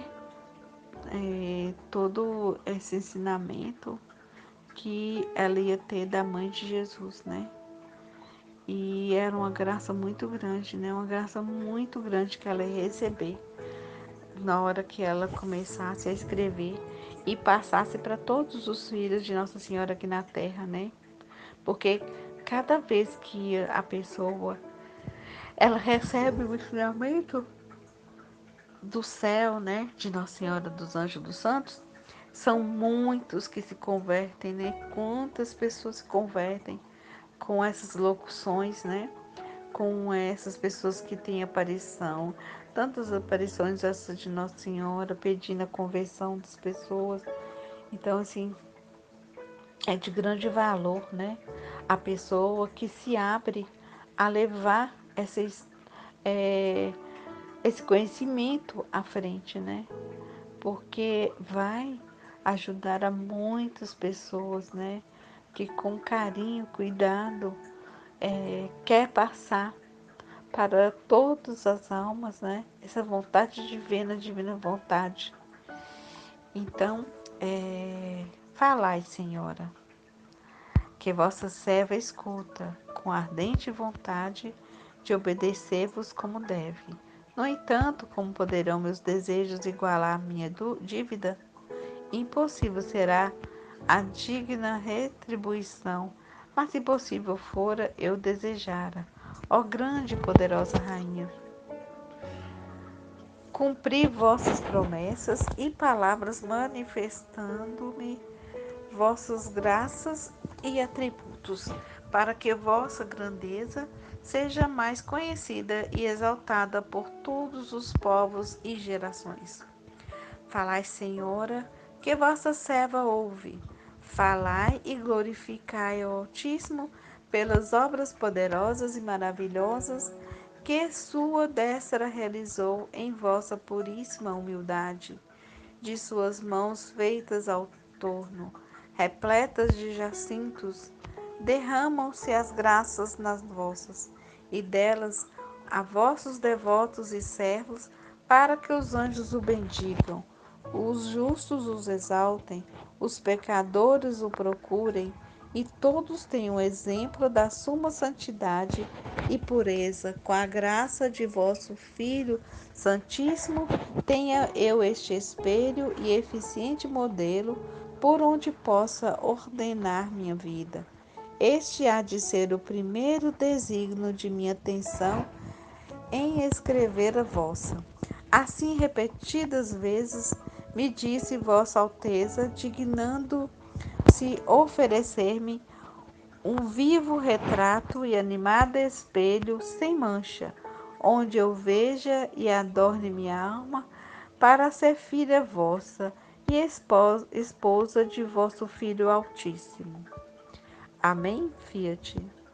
todo esse ensinamento que ela ia ter da mãe de Jesus, né? E era uma graça muito grande, né? Uma graça muito grande que ela ia receber na hora que ela começasse a escrever e passasse para todos os filhos de Nossa Senhora aqui na Terra, né? Porque cada vez que a pessoa ela recebe o ensinamento do céu, né, de Nossa Senhora dos Anjos dos Santos, são muitos que se convertem, né? Quantas pessoas se convertem com essas locuções, né? Com essas pessoas que têm aparição, tantas aparições essas de Nossa Senhora pedindo a conversão das pessoas. Então, assim, é de grande valor, né? A pessoa que se abre a levar é, esse conhecimento à frente, né? Porque vai ajudar a muitas pessoas, né? Que com carinho, cuidado, quer passar para todas as almas, né? Essa vontade divina, divina vontade. Então, falai, Senhora, que vossa serva escuta, com ardente vontade de obedecer-vos como deve. No entanto, como poderão meus desejos igualar minha dívida? Impossível será a digna retribuição, mas se possível fora, eu desejara. Ó grande e poderosa Rainha, cumpri vossas promessas e palavras manifestando-me vossas graças e atributos, para que vossa grandeza seja mais conhecida e exaltada por todos os povos e gerações. Falai, Senhora, que vossa serva ouve. Falai e glorificai ao Altíssimo pelas obras poderosas e maravilhosas que sua destra realizou em vossa puríssima humildade. De suas mãos feitas ao torno, repletas de jacintos, derramam-se as graças nas vossas, e delas a vossos devotos e servos, para que os anjos o bendigam, os justos os exaltem, os pecadores o procurem, e todos tenham exemplo da suma santidade e pureza, com a graça de vosso Filho Santíssimo, tenha eu este espelho e eficiente modelo por onde possa ordenar minha vida. Este há de ser o primeiro desígnio de minha atenção em escrever a vossa. Assim, repetidas vezes, me disse Vossa Alteza, dignando-se oferecer-me um vivo retrato e animado espelho sem mancha, onde eu veja e adorne minha alma, para ser filha vossa e esposa de vosso Filho Altíssimo. Amém, Fiat.